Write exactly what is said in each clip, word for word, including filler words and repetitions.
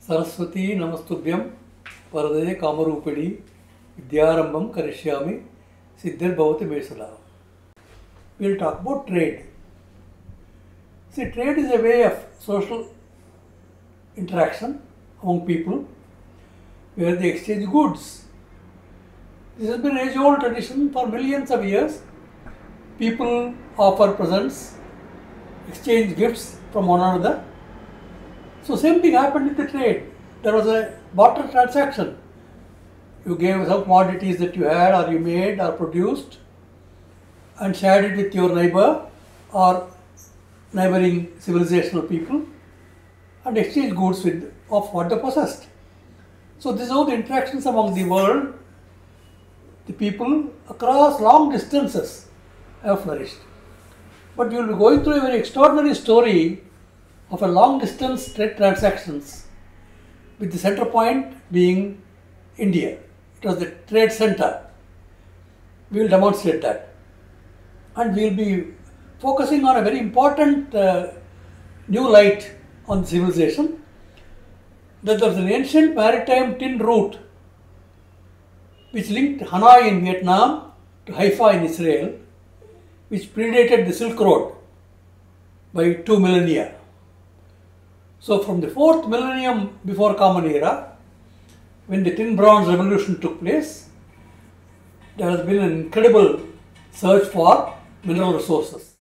Saraswati Namastubhyam Parade Kamarupadi Vidyarambam Karishyami Siddhar Bhavati Mesala. We will talk about trade. See, trade is a way of social interaction among people where they exchange goods. This has been an age-old tradition for millions of years. People offer presents, exchange gifts from one another. So same thing happened in the trade. There was a barter transaction. You gave some commodities that you had or you made or produced and shared it with your neighbor or neighboring civilizational people and exchanged goods with of what they possessed. So this is how the interactions among the world, the people across long distances have flourished. But you will be going through a very extraordinary story of a long distance trade transactions with the center point being India. It was the trade center. We will demonstrate that. And we will be focusing on a very important uh, new light on civilization, that there was an ancient maritime tin route which linked Hanoi in Vietnam to Haifa in Israel, which predated the Silk Road by two millennia. So from the fourth millennium before Common Era, when the tin bronze revolution took place, there has been an incredible search for mineral resources.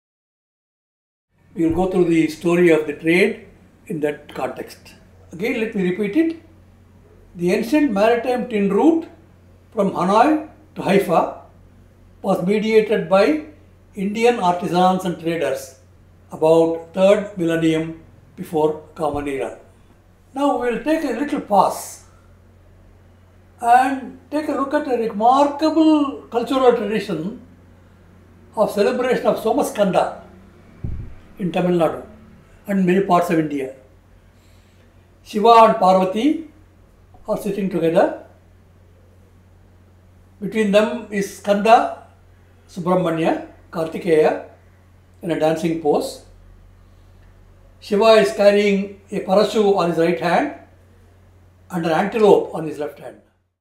We will go through the story of the trade in that context. Again, let me repeat it. The ancient maritime tin route from Hanoi to Haifa was mediated by Indian artisans and traders about third millennium before Common Era. Now we will take a little pause and take a look at a remarkable cultural tradition of celebration of Somaskanda in Tamil Nadu and many parts of India. Shiva and Parvati are sitting together. Between them is Skanda Subramanya, Kartikeya, in a dancing pose. Shiva is carrying a parashu on his right hand and an antelope on his left hand.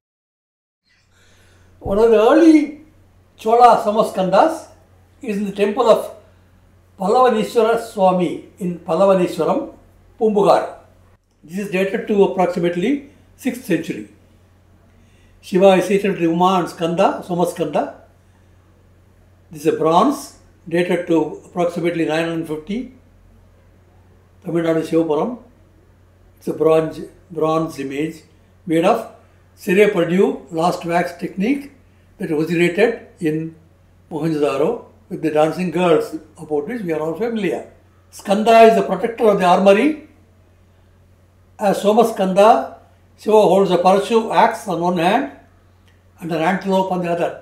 One of the early Chola Somaskandas is in the temple of Pallavaniswara Swami in Pallavaniswaram, Pumbugar. This is dated to approximately sixth century. Shiva is seated with Uma and Skanda, Somaskanda. This is a bronze dated to approximately nine hundred fifty. Tamil Nadu Shivapuram. It's a bronze, bronze image made of Cere Purdue last wax technique that originated in Mohenjo-daro with the dancing girls, about which we are all familiar. Skanda is the protector of the armory. As Somaskanda, Shiva holds a parashu axe on one hand and an antelope on the other.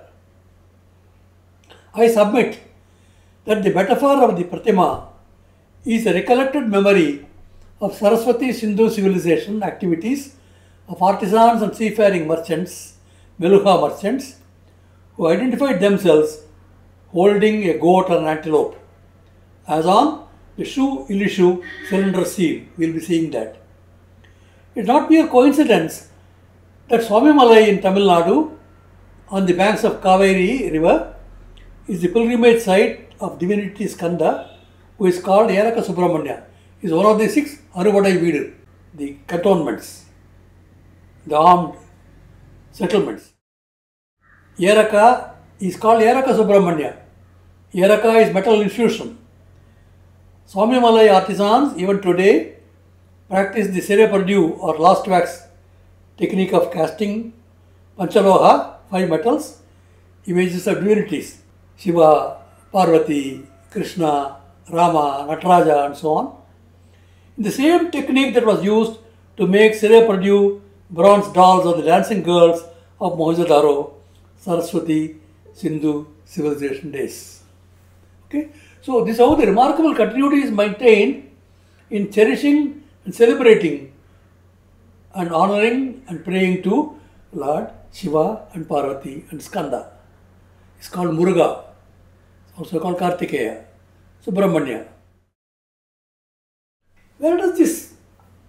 I submit that the metaphor of the Pratima is a recollected memory of Saraswati Sindhu civilization activities of artisans and seafaring merchants, Meluha merchants, who identified themselves holding a goat or an antelope, as on the Shu Ilishu cylinder seal. We will be seeing that. It will not be a coincidence that Swamimalai in Tamil Nadu, on the banks of Kaveri river, is the pilgrimage site of divinity Skanda, who is called Yeraka Subramanya. He is one of the six Aruvadai Veedu, the cantonments, the armed settlements. Yeraka is called Yeraka Subramanya. Yeraka is metal infusion. Swamimalai artisans even today practice the Cere Purdue or last wax technique of casting Panchaloha, five metals, images of divinities, Shiva, Parvati, Krishna, Rama, Nataraja and so on. In the same technique that was used to make Cere Purdue bronze dolls of the dancing girls of Mohenjo-daro, Saraswati, Sindhu civilization days. Okay? So this is how the remarkable continuity is maintained in cherishing and celebrating and honouring and praying to Lord Shiva and Parvati and Skanda. It's called Muruga, also called Kartikeya, Subramanya. Where does this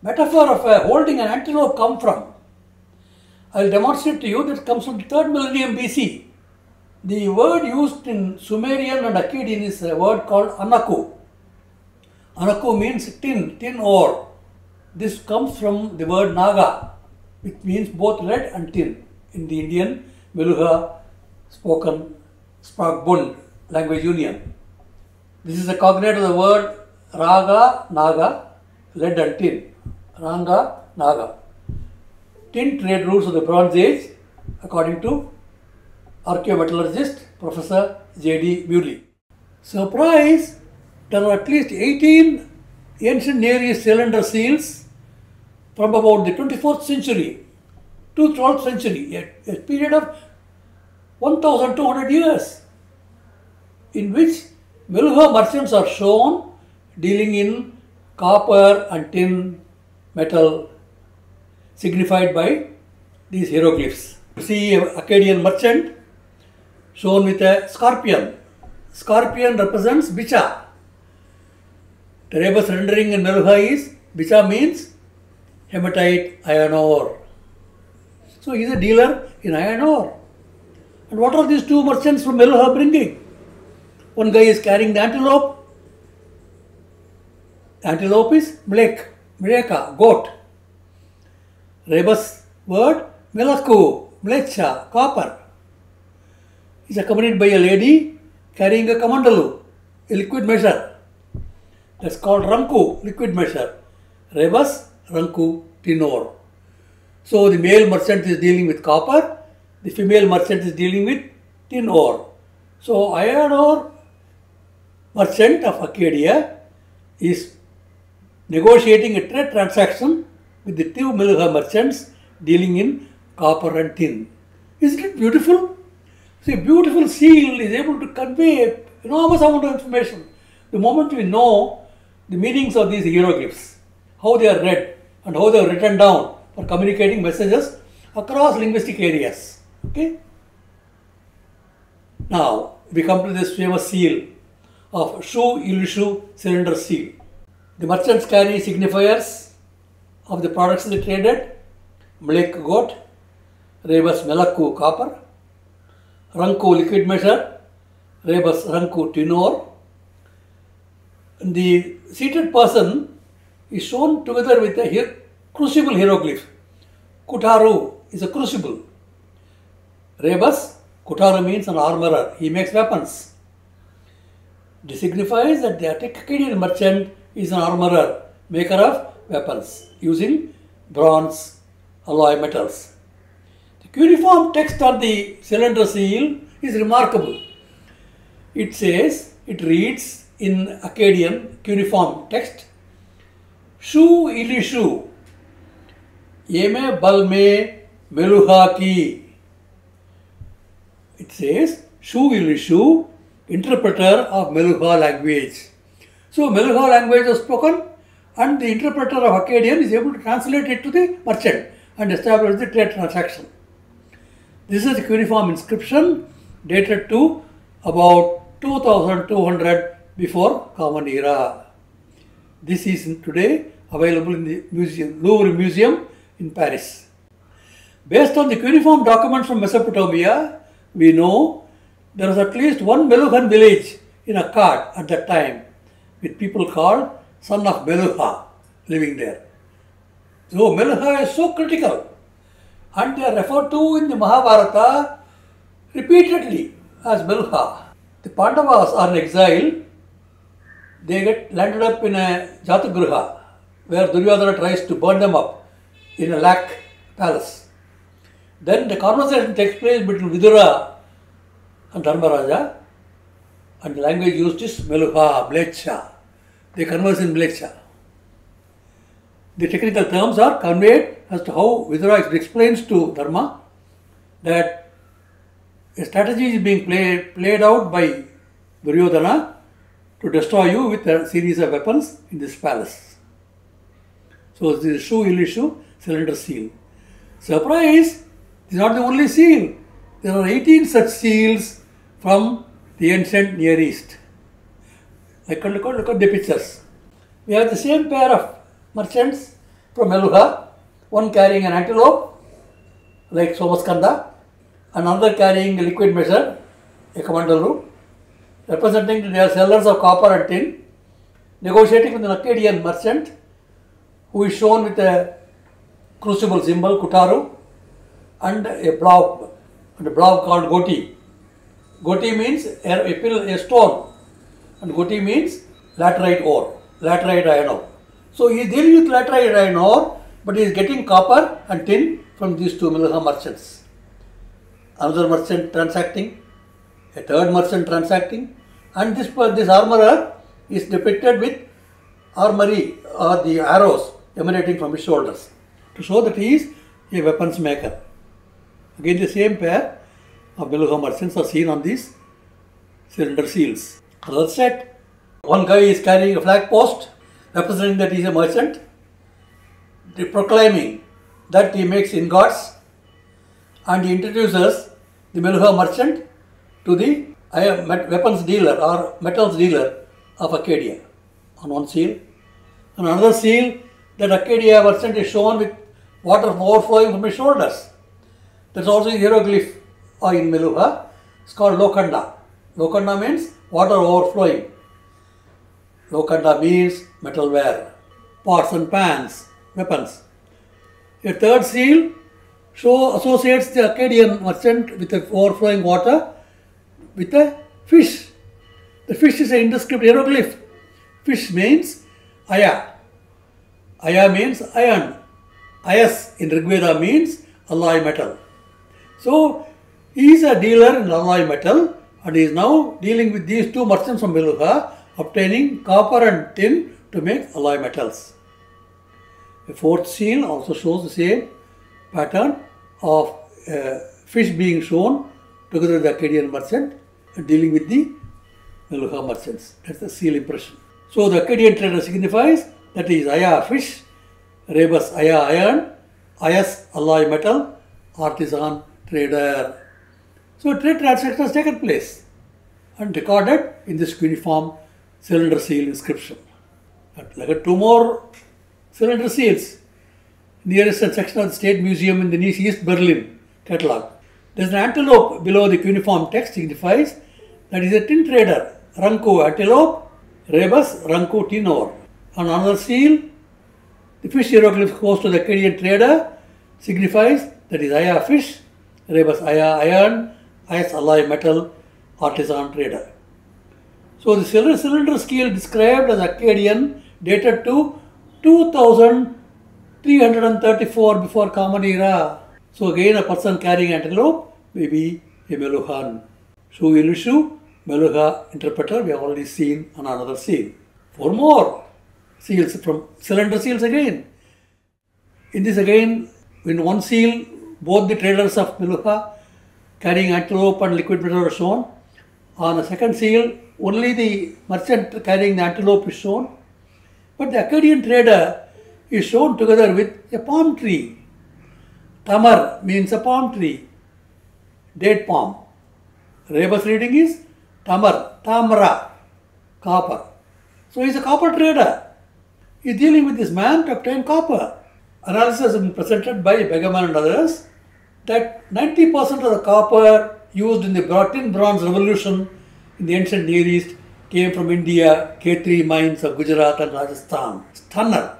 metaphor of uh, holding an antelope come from? I will demonstrate to you that it comes from the third millennium B C. The word used in Sumerian and Akkadian is a word called Anaku. Anaku means tin, tin ore. This comes from the word Naga, which means both lead and tin in the Indian Meluha spoken Sparkbund language union. This is a cognate of the word Raga, Naga, lead and tin. Ranga, Naga. Tin trade routes of the Bronze Age, according to archaeometallurgist Professor J D Bewley. Surprise! There are at least eighteen ancient Near East cylinder seals from about the twenty-fourth century to twelfth century, a, a period of one thousand two hundred years, in which Meluha merchants are shown dealing in copper and tin metal, signified by these hieroglyphs. You see an Akkadian merchant shown with a scorpion. Scorpion represents Bicha. The rebus rendering in Meluha is Bicha means hematite iron ore. So he is a dealer in iron ore. And what are these two merchants from Meluha bringing? One guy is carrying the antelope. Antelope is Mlek, Mleka, goat. Rebus word Melaku, Mlecha, copper. He is accompanied by a lady carrying a kamandalu, a liquid measure. That's called Ranku, liquid measure. Rebus, Ranku, tin ore. So the male merchant is dealing with copper, the female merchant is dealing with tin ore. So iron ore merchant of Akkadia is negotiating a trade transaction with the two Meluha merchants dealing in copper and tin. Isn't it beautiful? See, a beautiful seal is able to convey enormous amount of information. The moment we know the meanings of these hieroglyphs, how they are read and how they are written down for communicating messages across linguistic areas. Okay? Now, we come to this famous seal of Shu Ilishu cylinder seal. The merchants carry signifiers of the products they traded: Mlek goat, Rebus Melaku copper, Ranku liquid measure, Rebus Ranku tin ore. The seated person is shown together with a hier crucible hieroglyph. Kutaru is a crucible. Rebus, Kutaru means an armorer. He makes weapons. This signifies that the Akkadian merchant is an armorer, maker of weapons using bronze alloy metals. The cuneiform text on the cylinder seal is remarkable. It says, it reads in Akkadian cuneiform text, Shu Ilishu, Yeme Balme Meluha ki. It says, Shu Ilishu, interpreter of Meluha language. So Meluha language is spoken and the interpreter of Akkadian is able to translate it to the merchant and establish the trade transaction. This is a cuneiform inscription dated to about two thousand two hundred before Common Era. This is today available in the museum, Louvre Museum in Paris. Based on the cuneiform documents from Mesopotamia, we know there was at least one Meluhan village in Akkad at that time, with people called son of Meluha living there. So Meluha is so critical, and they are referred to in the Mahabharata repeatedly as Meluha. The Pandavas are in exile. They get landed up in a Jatagriha, where Duryodhana tries to burn them up in a lac palace. Then the conversation takes place between Vidura and Dharmaraja, and the language used is Meluha, Mlecha. They converse in Mlecha. The technical terms are conveyed as to how Vidura explains to Dharma that a strategy is being play, played out by Duryodhana to destroy you with a series of weapons in this palace. So this is Shu Ilishu cylinder seal. Surprise! This is not the only seal. There are eighteen such seals from the ancient Near East. Look at, look at, look at the pictures. We have the same pair of merchants from Meluha, one carrying an antelope like Somaskanda, another carrying a liquid measure, a Kamandalu, representing their sellers of copper and tin, negotiating with an Akkadian merchant who is shown with a crucible symbol, Kutaru, and a blob, and a blob called Goti. Goti means a, a, pill, a stone, and Goti means laterite ore, laterite iron ore. So he is dealing with laterite iron ore, but he is getting copper and tin from these two Meluha merchants. Another merchant transacting, a third merchant transacting, and this, this armorer is depicted with armory or the arrows emanating from his shoulders to show that he is a weapons maker. Again, the same pair of Meluha merchants are seen on these cylinder seals. Another set, one guy is carrying a flag post representing that he is a merchant, proclaiming that he makes ingots, and he introduces the Meluha merchant to the weapons dealer or metals dealer of Arcadia on one seal. On another seal, that Arcadia merchant is shown with water overflowing from his shoulders. That's also a hieroglyph in Meluha. It's called Lokanda. Lokanda means water overflowing. Lokanda means metalware, pots and pans, weapons. A third seal show associates the Akkadian merchant with the overflowing water with a fish. The fish is an indescript hieroglyph. Fish means Aya. Aya means iron. Ayas in Rigveda means alloy metal. So he is a dealer in alloy metal, and he is now dealing with these two merchants from Meluha, obtaining copper and tin to make alloy metals. The fourth seal also shows the same pattern of uh, fish being shown together with the Akkadian merchant and dealing with the Meluha merchants. That's the seal impression. So the Akkadian trader signifies that he is Aya fish, Rebus Aya iron, Ayas alloy metal, artisan trader. So trade transaction has taken place and recorded in this cuneiform cylinder seal inscription. Like a two more cylinder seals nearest section of the State Museum in the East Berlin catalogue. There is an antelope below the cuneiform text signifies that is a tin trader, Ranku antelope, Rebus Ranku tin ore. On another seal, the fish hieroglyph goes to the Akkadian trader, signifies that is Aya fish, Rebus Aya iron, Ayas alloy metal, artisan trader. So the cylinder, cylinder scale described as Akkadian dated to two thousand three hundred thirty-four before Common Era. So again a person carrying antelope may be a Meluhan. Shu Ilushu, Meluha interpreter, we have already seen on another seal. Four more seals from cylinder seals again. In this again, in one seal, both the traders of Meluha carrying antelope and liquid metal are shown. On the second seal, only the merchant carrying the antelope is shown. But the Akkadian trader is shown together with a palm tree. Tamar means a palm tree, date palm. Rebus reading is Tamar, Tamra, copper. So he is a copper trader. He is dealing with this man to obtain copper. Analysis has been presented by Begeman and others that ninety percent of the copper used in the tin bronze revolution in the ancient Near East came from India, K three mines of Gujarat and Rajasthan. Stunner.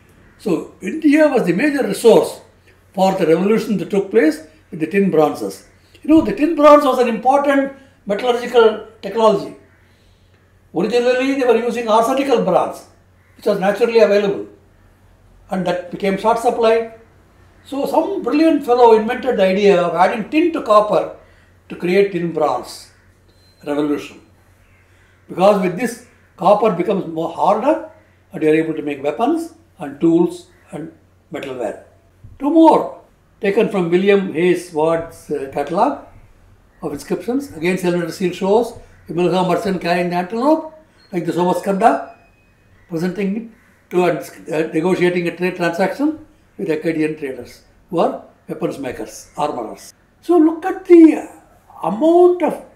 So India was the major resource for the revolution that took place with the tin bronzes. You know, the tin bronze was an important metallurgical technology. Originally, they were using arsenical bronze, which was naturally available, and that became short supply. So some brilliant fellow invented the idea of adding tin to copper to create tin bronze revolution. Because with this, copper becomes more harder and you are able to make weapons and tools and metalware. Two more taken from William Hayes Ward's uh, catalogue of inscriptions. Again, cylinder seal shows the Meluha merchant carrying the antelope, like the Somaskanda, presenting it to and uh, negotiating a trade transaction with Akkadian traders who are weapons makers, armorers. So look at the amount of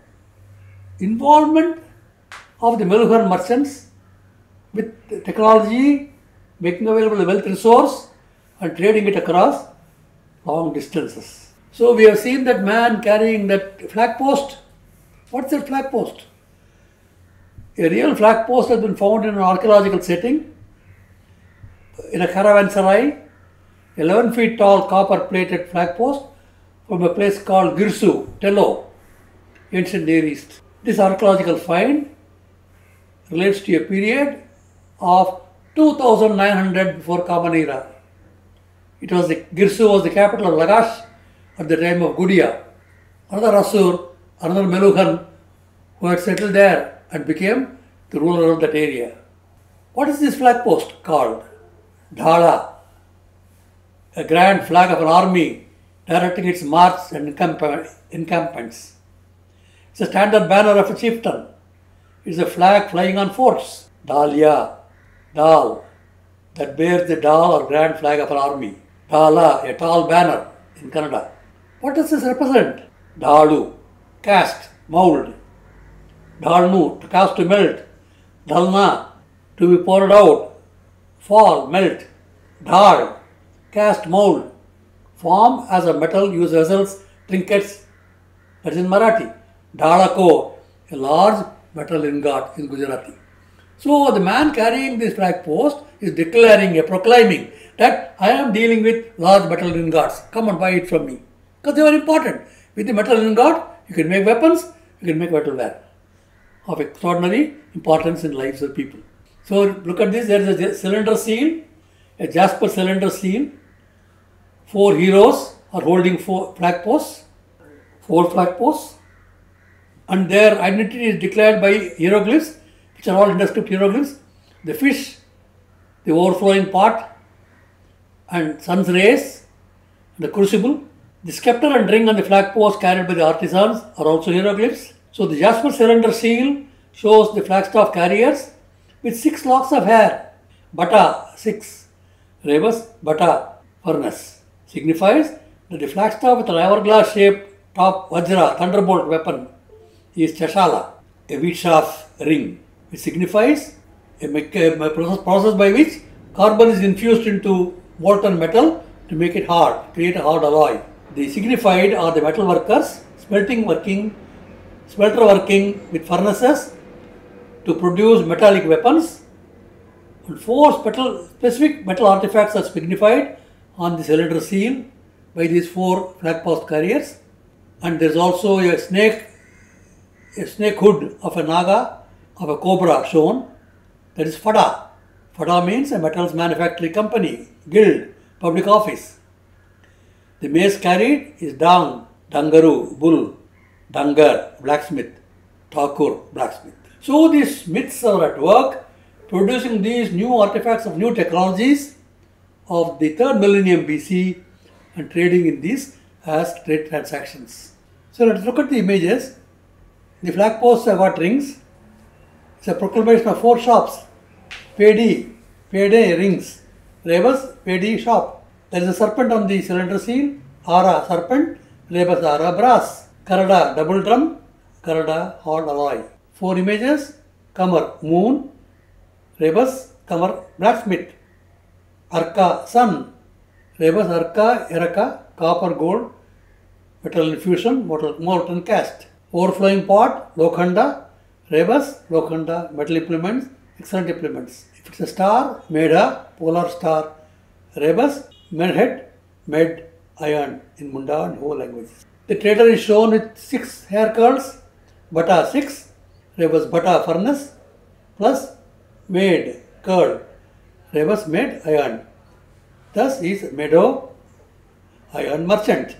involvement of the Meluhan merchants with technology, making available the wealth resource, and trading it across long distances. So we have seen that man carrying that flag post. What's that flag post? A real flag post has been found in an archaeological setting in a caravanserai, eleven feet tall copper plated flag post from a place called Girsu, Tello, ancient Near East. This archaeological find relates to a period of two thousand nine hundred before Common Era. It was the Girsu was the capital of Lagash at the time of Gudia. Another Asur, another Meluhan who had settled there and became the ruler of that area. What is this flag post called? Dhala, a grand flag of an army directing its march and encampments. It's a standard banner of a chieftain. It's a flag flying on forts. Dhalya, Dal, that bears the Dal or grand flag of an army. Dhala, a tall banner in Kannada. What does this represent? Dalu, cast, mold. Dalnu, to cast to melt. Dalna, to be poured out. Fall, melt. Dal, cast mold. Form as a metal, use vessels, trinkets. That is in Marathi. Dhalako, a large metal ingot in Gujarati. So the man carrying this flag post is declaring, a proclaiming that I am dealing with large metal ingots. Come and buy it from me. Because they are important. With the metal ingot, you can make weapons, you can make metalware of extraordinary importance in lives of people. So look at this, there is a cylinder seal, a jasper cylinder seal. Four heroes are holding four flag posts, four flag posts, and their identity is declared by hieroglyphs, which are all indescript hieroglyphs. The fish, the overflowing pot, and sun's rays, the crucible. The scepter and ring on the flag post carried by the artisans are also hieroglyphs. So the jasper cylinder seal shows the flagstaff carriers with six locks of hair. Bata, six. Rebus, bata, furnace. Signifies that the flagstaff with an hourglass shaped top Vajra, thunderbolt weapon, is Chashala, a wheat shaft ring, which signifies a, a process, process by which carbon is infused into molten metal to make it hard, create a hard alloy. The signified are the metal workers, smelting working, smelter working with furnaces to produce metallic weapons, and four metal, specific metal artifacts are signified on the cylinder seal by these four flag post carriers. And there is also a snake, a snake hood of a naga, of a cobra shown, that is Fada. Fada means a metals manufacturing company, guild, public office. The mace carried is Dang, Dangaru, bull, Dangar, blacksmith, Thakur, blacksmith. So these smiths are at work producing these new artifacts of new technologies of the third millennium B C and trading in these as trade transactions. So let's look at the images. The flag posts have got rings. It's a proclamation of four shops. Pedi, Pede, rings. Rebus, Pedi, shop. There is a serpent on the cylinder seal. Ara, serpent. Rebus, Ara, brass. Karada, double drum. Karada, hard alloy. Four images. Kamar, moon. Rebus, Kamar, blacksmith. Arka, sun. Rebus, Arka, Eraka, copper, gold. Metal infusion, molten cast. Overflowing pot, Lokhanda. Rebus, Lokhanda, metal implements, excellent implements. If it's a star, Medha, polar star. Rebus, Medhead, Med, iron in Munda and Ho languages. The trader is shown with six hair curls, Bata six, Rebus Bata furnace, plus Med, curl, Rebus Med, iron. Thus is Meadow, iron merchant.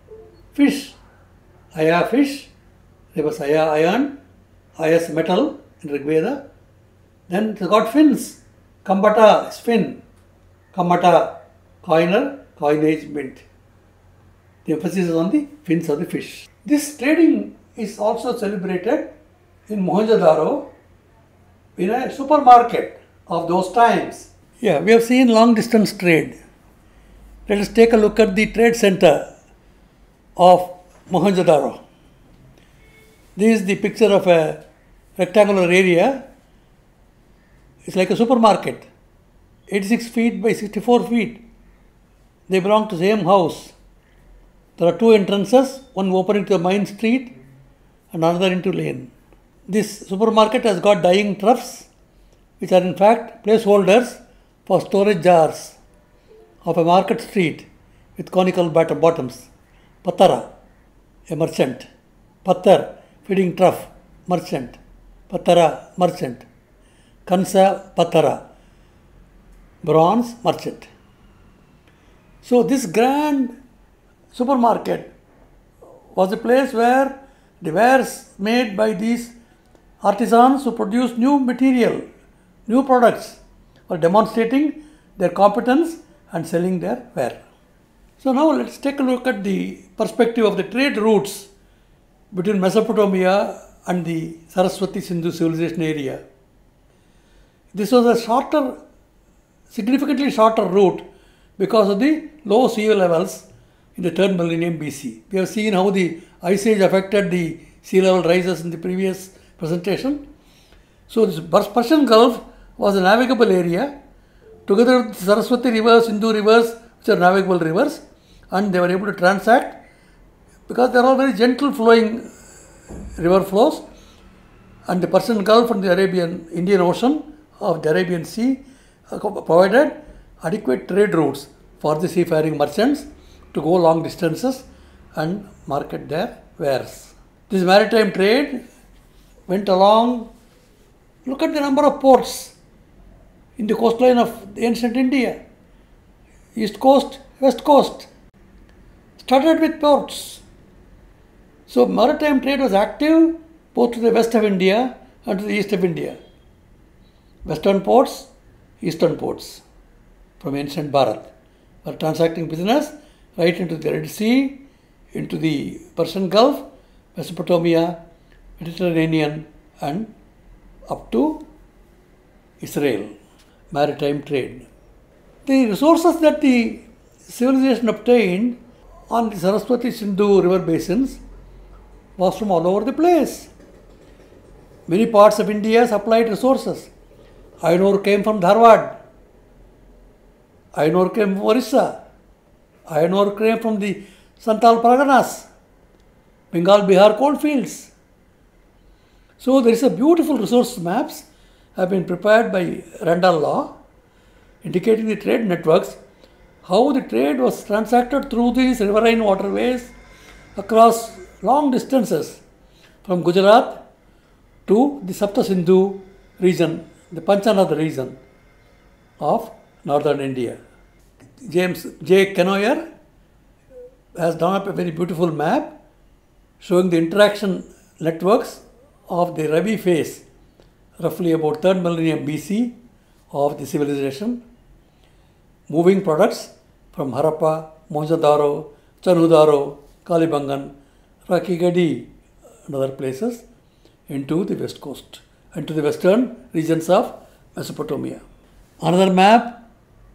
Fish, Aya fish, Rebus Aya iron, Ayas metal in Rigveda. Then it has got fins, Kambata is fin, Kamata coiner, coinage mint. The emphasis is on the fins of the fish. This trading is also celebrated in Mohenjo-daro in a supermarket of those times. Yeah, we have seen long distance trade. Let us take a look at the trade center of Mohenjo-daro. This is the picture of a rectangular area. It's like a supermarket, eighty-six feet by sixty-four feet. they belong to the same house. There are two entrances, one opening to the main street and another into lane. This supermarket has got dyeing troughs, which are in fact placeholders for storage jars of a market street with conical bottoms. Patara, a merchant. Pattar, feeding trough, merchant. Patara, merchant. Kansa, Patara, bronze, merchant. So this grand supermarket was a place where the wares made by these artisans who produced new material, new products, were demonstrating their competence and selling their ware. So now let's take a look at the perspective of the trade routes between Mesopotamia and the Saraswati Sindhu civilization area. This was a shorter, significantly shorter route because of the low sea levels in the third millennium B C. We have seen how the Ice Age affected the sea level rises in the previous presentation. So this Persian Gulf was a navigable area together with the Saraswati rivers, Sindhu rivers, which are navigable rivers, and they were able to transact because they are all very gentle flowing river flows, and the Persian Gulf and the Arabian Indian Ocean of the Arabian Sea provided adequate trade routes for the seafaring merchants to go long distances and market their wares. This maritime trade went along. Look at the number of ports in the coastline of ancient India. East coast, west coast, started with ports. So maritime trade was active both to the west of India and to the east of India. Western ports, eastern ports from ancient Bharat were transacting business right into the Red Sea, into the Persian Gulf, Mesopotamia, Mediterranean, and up to Israel. Maritime trade. The resources that the civilization obtained on the Saraswati Sindhu river basins was from all over the place. Many parts of India supplied resources. Iron ore came from Dharwad. Iron ore came from Orissa. Iron ore came from the Santal Parganas, Bengal, Bihar coalfields. So there is a beautiful resource maps have been prepared by Randall Law, indicating the trade networks, how the trade was transacted through these riverine waterways across long distances from Gujarat to the Sapta Sindhu region, the Panchanath region of northern India. James J. Canoyer has drawn up a very beautiful map showing the interaction networks of the Ravi phase, roughly about third millennium B C of the civilization, moving products from Harappa, Mohenjo-daro, Chanhu-daro, Kalibangan, Rakhigarhi and other places into the west coast and to the western regions of Mesopotamia. Another map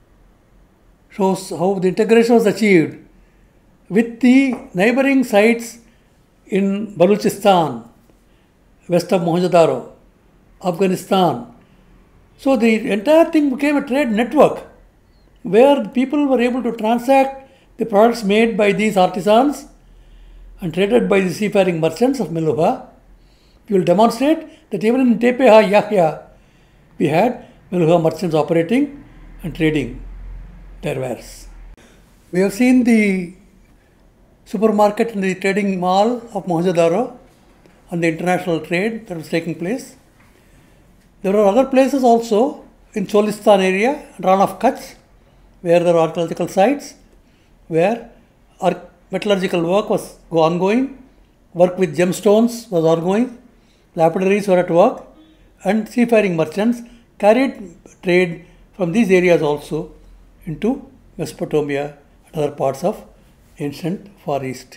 shows how the integration was achieved with the neighboring sites in Baluchistan, west of Mohenjo-daro, Afghanistan. So the entire thing became a trade network where people were able to transact the products made by these artisans and traded by the seafaring merchants of Meluha. We will demonstrate that even in Tepeha Yahya, we had Meluha merchants operating and trading their wares. We have seen the supermarket and the trading mall of Mohenjo-daro and the international trade that was taking place. There are other places also in Cholistan area, Ran of Kutch, where there are archaeological sites, where metallurgical work was ongoing, work with gemstones was ongoing, lapidaries were at work, and seafaring merchants carried trade from these areas also into Mesopotamia and other parts of ancient Far East.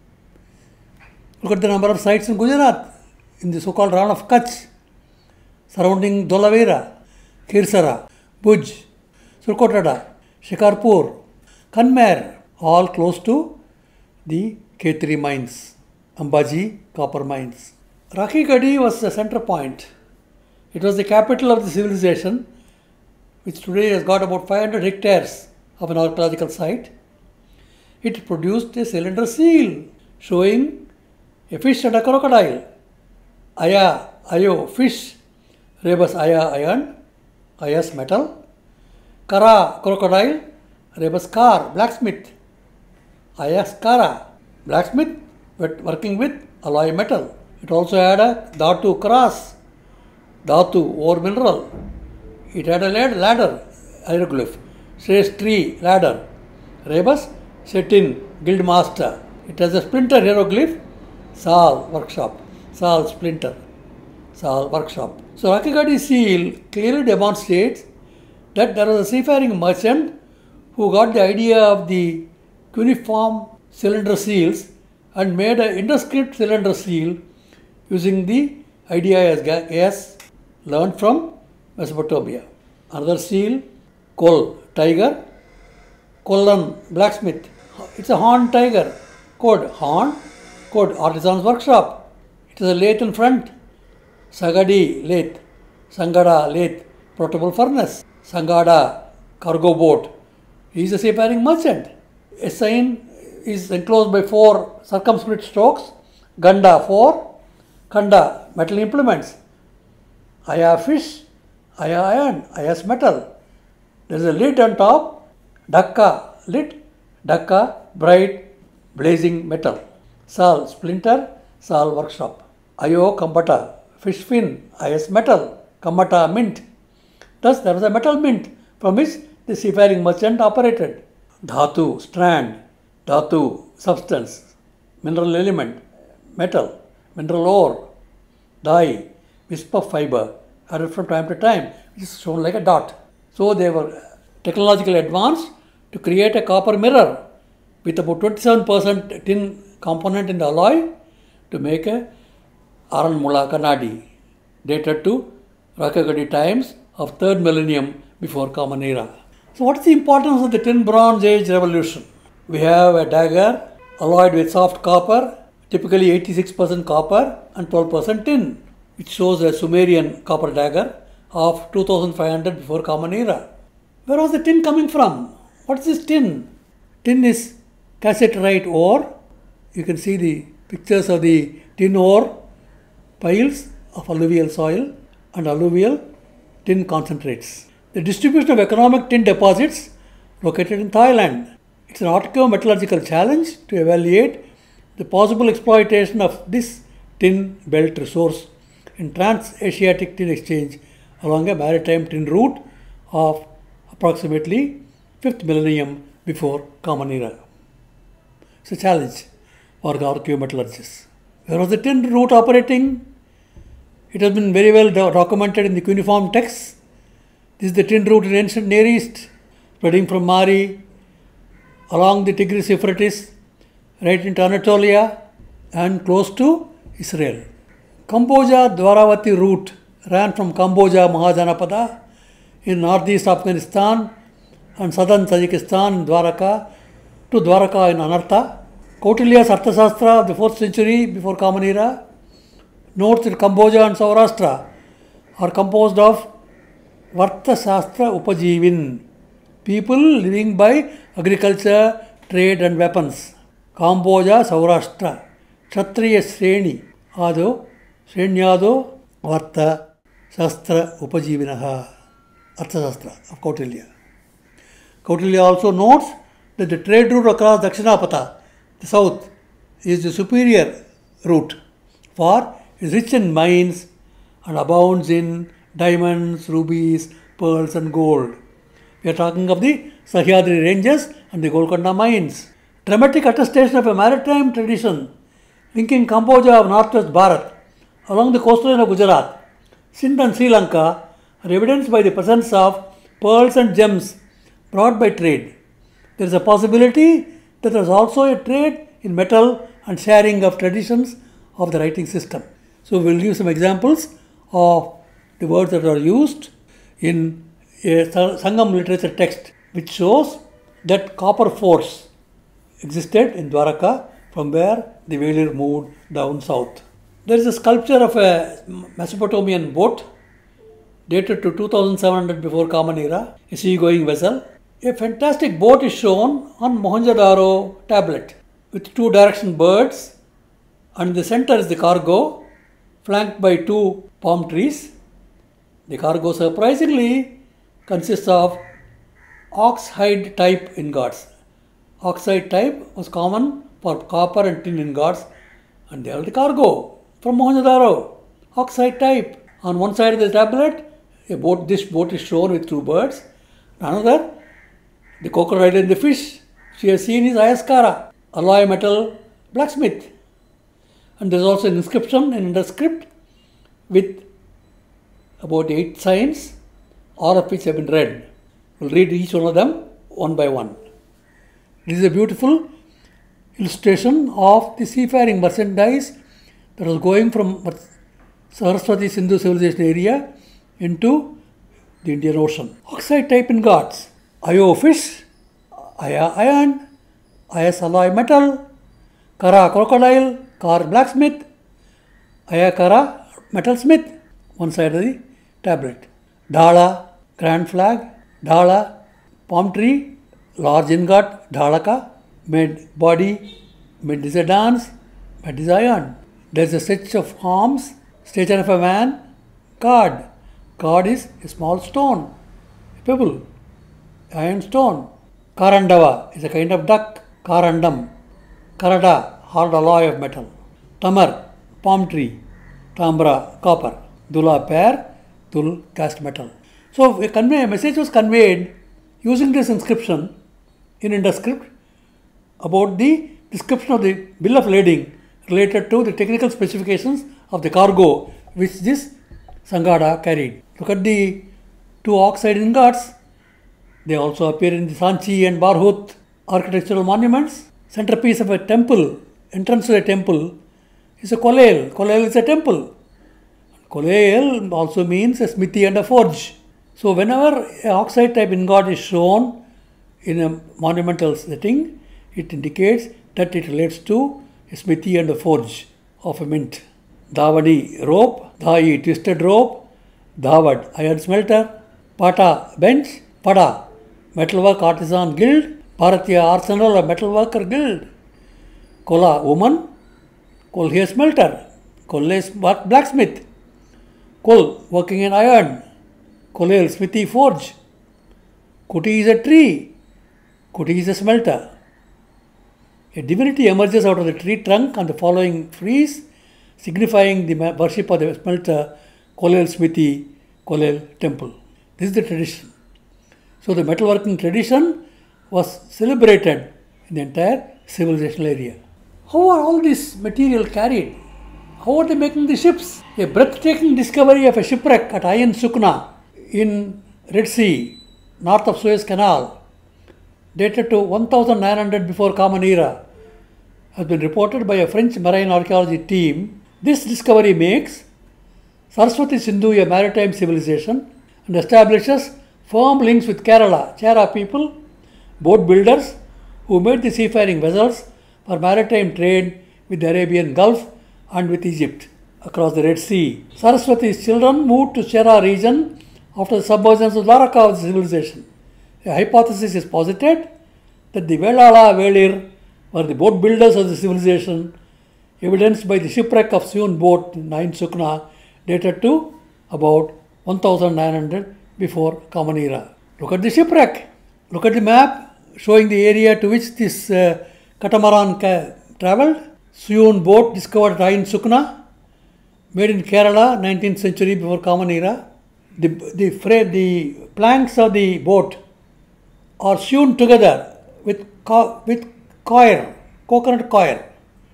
Look at the number of sites in Gujarat, in the so-called Ran of Kutch, surrounding Dholavira, Khirsara, Bhuj, Surkotada, Shikarpur, Kanmer, all close to the Khetri mines, Ambaji copper mines. Rakhigarhi was the center point. It was the capital of the civilization, which today has got about five hundred hectares of an archaeological site. it produced a cylinder seal showing a fish and a crocodile. Aya, ayo, fish. Rebus, aya, iron. Ayas, metal. Kara, crocodile. Rebus, car, blacksmith. Ayas, kara, blacksmith, working with alloy metal. It also had a dhatu, cross. Dhatu, ore mineral. It had a ladder, hieroglyph. Says tree, ladder. Rebus, setin, guild master. It has a splinter hieroglyph. Sal, workshop. Sal, splinter. Sal, workshop. So Rakhigardi seal clearly demonstrates that there was a seafaring merchant who got the idea of the cuneiform cylinder seals and made an indescript cylinder seal using the idea as, as learned from Mesopotamia. Another seal, Kol, tiger. Kollan, blacksmith. It's a horn tiger. Code, horn. Code, artisan's workshop. It has a lathe in front. Sagadi, lathe. Sangada, lathe. Portable furnace. Sangada, cargo boat. He is a seafaring merchant. A sign is enclosed by four circumscript strokes. Ganda, four. Kanda, metal implements. Aya, fish. Aya, iron. Aya's metal. There is a lid on top. Dakka, lid. Dakka, bright, blazing metal. Sal, splinter. Sal, workshop. Ayo, kambata, fish fin. Ayas, metal. Kamata, mint. Thus, there was a metal mint from which the seafaring merchant operated. Dhatu, strand. Dhatu, substance. Mineral element, metal. Mineral ore. Dye, wisp of fiber, added from time to time, which is shown like a dot. So they were technologically advanced to create a copper mirror with about twenty-seven percent tin component in the alloy to make a Aranmula Kannadi, dated to Rakhigardi times of third millennium before Common Era. So what is the importance of the tin bronze age revolution? We have a dagger alloyed with soft copper, typically eighty-six percent copper and twelve percent tin, which shows a Sumerian copper dagger of two thousand five hundred before Common Era. Where was the tin coming from? What is this tin? Tin is cassiterite ore. You can see the pictures of the tin ore piles of alluvial soil and alluvial tin concentrates. The distribution of economic tin deposits located in Thailand. It's an archaeometallurgical challenge to evaluate the possible exploitation of this tin belt resource in Trans-Asiatic tin exchange along a maritime tin route of approximately fifth millennium before Common Era. It's a challenge for archaeometallurgists. Where was the tin route operating? It has been very well do- documented in the cuneiform texts. This is the tin route in ancient Near East, spreading from Mari along the Tigris Euphrates, right into Anatolia and close to Israel. Kamboja Dwaravati route ran from Kamboja Mahajanapada in northeast Afghanistan and southern Tajikistan in Dwaraka to Dwaraka in Anartha. Kautilya's Arthashastra of the fourth century before Common Era notes that Kamboja and Saurashtra are composed of Varthashastra Upajivin, people living by agriculture, trade and weapons. Kamboja, Saurashtra, Kshatriya Sreni, Ado, Srenyado, Vartha, Shastra Upajivinaha, Arthashastra of Kautilya. Kautilya also notes that the trade route across Dakshinapatha, the south, is the superior route, for it is rich in mines and abounds in diamonds, rubies, pearls and gold. We are talking of the Sahyadri ranges and the Golconda mines. Dramatic attestation of a maritime tradition linking Kamboja of northwest Bharat along the coastline of Gujarat, Sindh and Sri Lanka are evidenced by the presence of pearls and gems brought by trade. There is a possibility that there is also a trade in metal and sharing of traditions of the writing system. So we will give some examples of the words that are used in a Sangam literature text, which shows that copper forts existed in Dwaraka from where the Velir moved down south. There is a sculpture of a Mesopotamian boat dated to two thousand seven hundred before Common Era, a sea-going vessel. A fantastic boat is shown on Mohenjo-daro tablet with two direction birds, and in the center is the cargo, flanked by two palm trees. The cargo surprisingly consists of ox hide type ingots. Ox hide type was common for copper and tin ingots, and they are the cargo from Mohenjo-daro. Ox hide type. On one side of the tablet, a boat, this boat is shown with two birds. Another, the crocodile and the fish she has seen is Ayaskara, alloy metal blacksmith. And there is also an inscription in the script with about eight signs, all of which have been read. We will read each one of them one by one. This is a beautiful illustration of the seafaring merchandise that was going from Saraswati Sindhu civilization area into the Indian Ocean. Oxide type ingots, Ayo fish, Aya iron, Ayas alloy metal, Kara crocodile, Kar blacksmith, Aya Kara metalsmith, one side of the tablet. Dhala, grand flag, Dhala, palm tree, large ingot, Dhalaka, made body, made this a dance, made this iron. There is a set of arms, stature of a man, card. Card is a small stone, a pebble, iron stone. Karandava is a kind of duck, Karandam. Karada, hard alloy of metal. Tamar, palm tree. Tambra, copper. Dula, pear. Dul, cast metal. So a, convey, a message was conveyed using this inscription in Indus script about the description of the bill of lading related to the technical specifications of the cargo which this Sangada carried. Look at the two oxide ingots. They also appear in the Sanchi and Barhut architectural monuments. Centerpiece of a temple, entrance to a temple, is a koleil. Koleil is a temple. Koleil also means a smithy and a forge. So whenever an oxide type ingot is shown in a monumental setting, it indicates that it relates to a smithy and a forge of a mint. Davadi, rope. Dhai, twisted rope. Dhawad, iron smelter. Pata, bench. Pada, metalwork artisan guild. Bharatiya arsenal, a metalworker guild. Kola, woman. Kolhe, smelter. Kolle, blacksmith. Kol, working in iron. Kolel, smithy, forge. Kuti is a tree. Kuti is a smelter. A divinity emerges out of the tree trunk on the following frieze, signifying the worship of the smelter, Kolel Smithy, Kolel temple. This is the tradition. So the metalworking tradition was celebrated in the entire civilizational area. How are all this material carried? How are they making the ships? A breathtaking discovery of a shipwreck at Ain Sukna in Red Sea, north of Suez Canal, dated to one thousand nine hundred before Common Era, has been reported by a French marine archaeology team. This discovery makes Saraswati Sindhu a maritime civilization and establishes firm links with Kerala, Chera people, boat builders who made the seafaring vessels for maritime trade with the Arabian Gulf and with Egypt across the Red Sea. Saraswati's children moved to Chera region after the submergence of Dwaraka of the civilization. A hypothesis is posited that the Velala Velir were the boat builders of the civilization, evidenced by the shipwreck of Sion boat in Ain Sukna, dated to about one thousand nine hundred before Common Era. Look at the shipwreck. Look at the map showing the area to which this uh, catamaran ca- travelled. Sion boat discovered at Ain Sukna, made in Kerala, nineteenth century before Common Era. The, the, fra- the planks of the boat are sewn together with, co- with coir, coconut coir.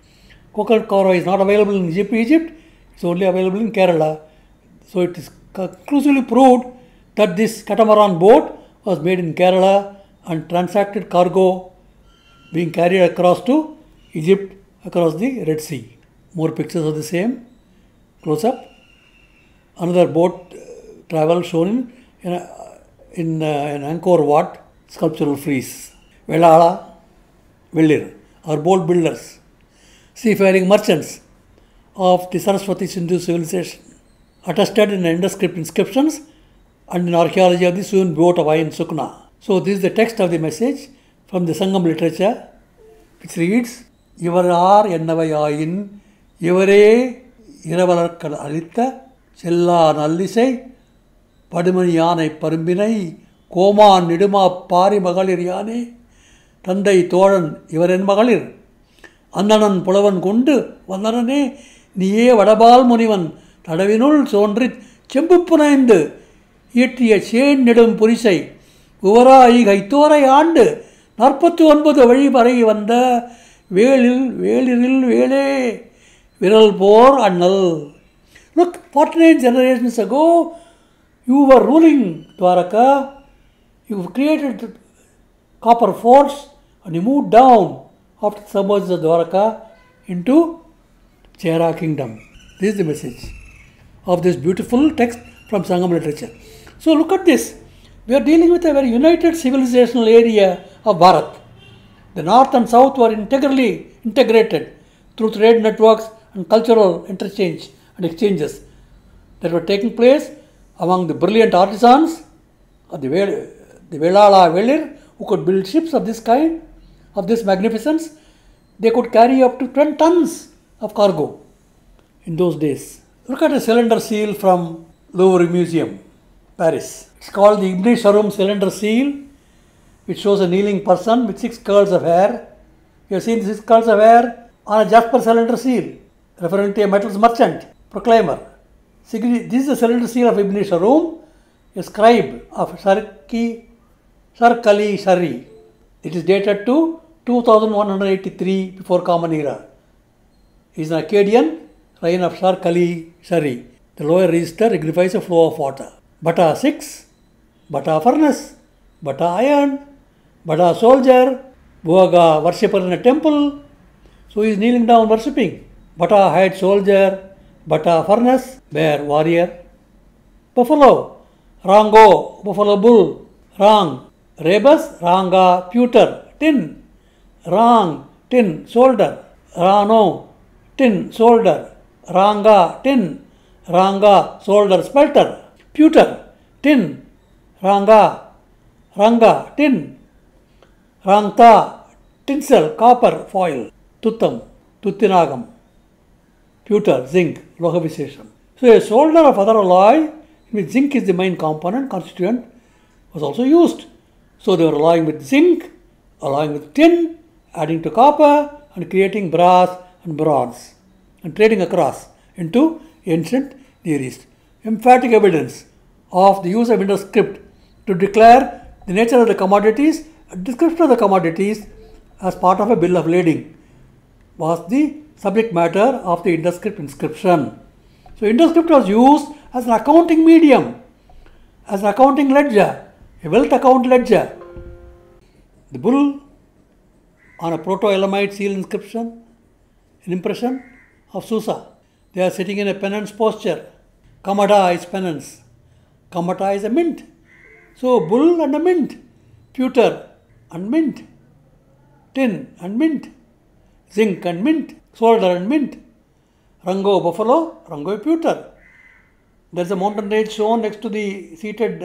Coconut coir is not available in Egypt, Egypt, it's only available in Kerala. So it is conclusively proved that this catamaran boat was made in Kerala and transacted cargo being carried across to Egypt across the Red Sea. More pictures of the same, close up. Another boat uh, travel shown in, in, in uh, an Angkor Wat sculptural frieze. Velala, Velir are boat builders, seafaring merchants of the Saraswati Sindhu civilization, attested in Indus script inscriptions and in archaeology of the Sion boat of Ain Sukna. So this is the text of the message from the Sangam literature, which reads, Ivarar ennavayayin, Ivare Iravalarkal Alitha, Chella Nallisai, Padumani Yanai Parumbinai, Koman Niduma Pari Magalir Yane, Tandai Thoran, Ivaren Magalir, Andanan Pulavan Kundu, Vandarane, Nie Vadabal Munivan, Tadavinul Sondrit, Chempupunaind, Yetia Chain Nidum Purisai, Uvara Igaitora Yand, Narpatu Anbuda Vari Pari Vanda, Velil, Veliril, Vele, Viral Por, and Null. Look, forty-nine generations ago, you were ruling Dwaraka, you created copper forts, and you moved down after the submergence of Dwaraka into Chera kingdom. This is the message of this beautiful text from Sangam literature. So look at this. We are dealing with a very united civilizational area of Bharat. The north and south were integrally integrated through trade networks and cultural interchange and exchanges that were taking place among the brilliant artisans of the, Vel- the Velala Velir, who could build ships of this kind, of this magnificence. They could carry up to ten tons of cargo in those days. Look at a cylinder seal from Louvre Museum, Paris. It's called the Ibn Sharum cylinder seal, which shows a kneeling person with six curls of hair. You have seen the six curls of hair on a jasper cylinder seal, referring to a metals merchant, proclaimer. This is the cylinder seal of Ibn Sharum, a scribe of Sharki, Sharkali Shari. It is dated to two thousand one hundred eighty-three before Common Era. He is an Akkadian, reign of Sharkali Shari. The lower register signifies a flow of water. Bata six, Bata furnace, Bata iron, Bata soldier, Buaga worshipper in a temple. So he is kneeling down worshipping. Bata head soldier, Bata furnace, bear warrior. Buffalo, Rango, buffalo bull, Rang, rebus, Ranga, pewter, tin, Rang, tin, soldier, Rano, tin, soldier, Ranga, tin, Ranga, soldier, spelter, pewter, tin, Ranga, Ranga, tin, Rangta, tinsel, copper, foil, Tuttam, Tuttinagam, pewter, zinc, Lohavishesham. So a solder of other alloy, in which zinc is the main component, constituent, was also used. So they were alloying with zinc, alloying with tin, adding to copper, and creating brass and bronze, and trading across into ancient Near East. Emphatic evidence of the use of Windows script to declare the nature of the commodities, a description of the commodities as part of a bill of lading was the subject matter of the IndoScript inscription. So IndoScript was used as an accounting medium, as an accounting ledger, a wealth account ledger. The bull on a proto-Elamite seal inscription, an impression of Susa. They are sitting in a penance posture. Kamada is penance. Kamata is a mint. So bull and a mint, pewter and mint, tin and mint, zinc and mint, solder and mint, Rango buffalo, Rango pewter. There is a mountain range shown next to the seated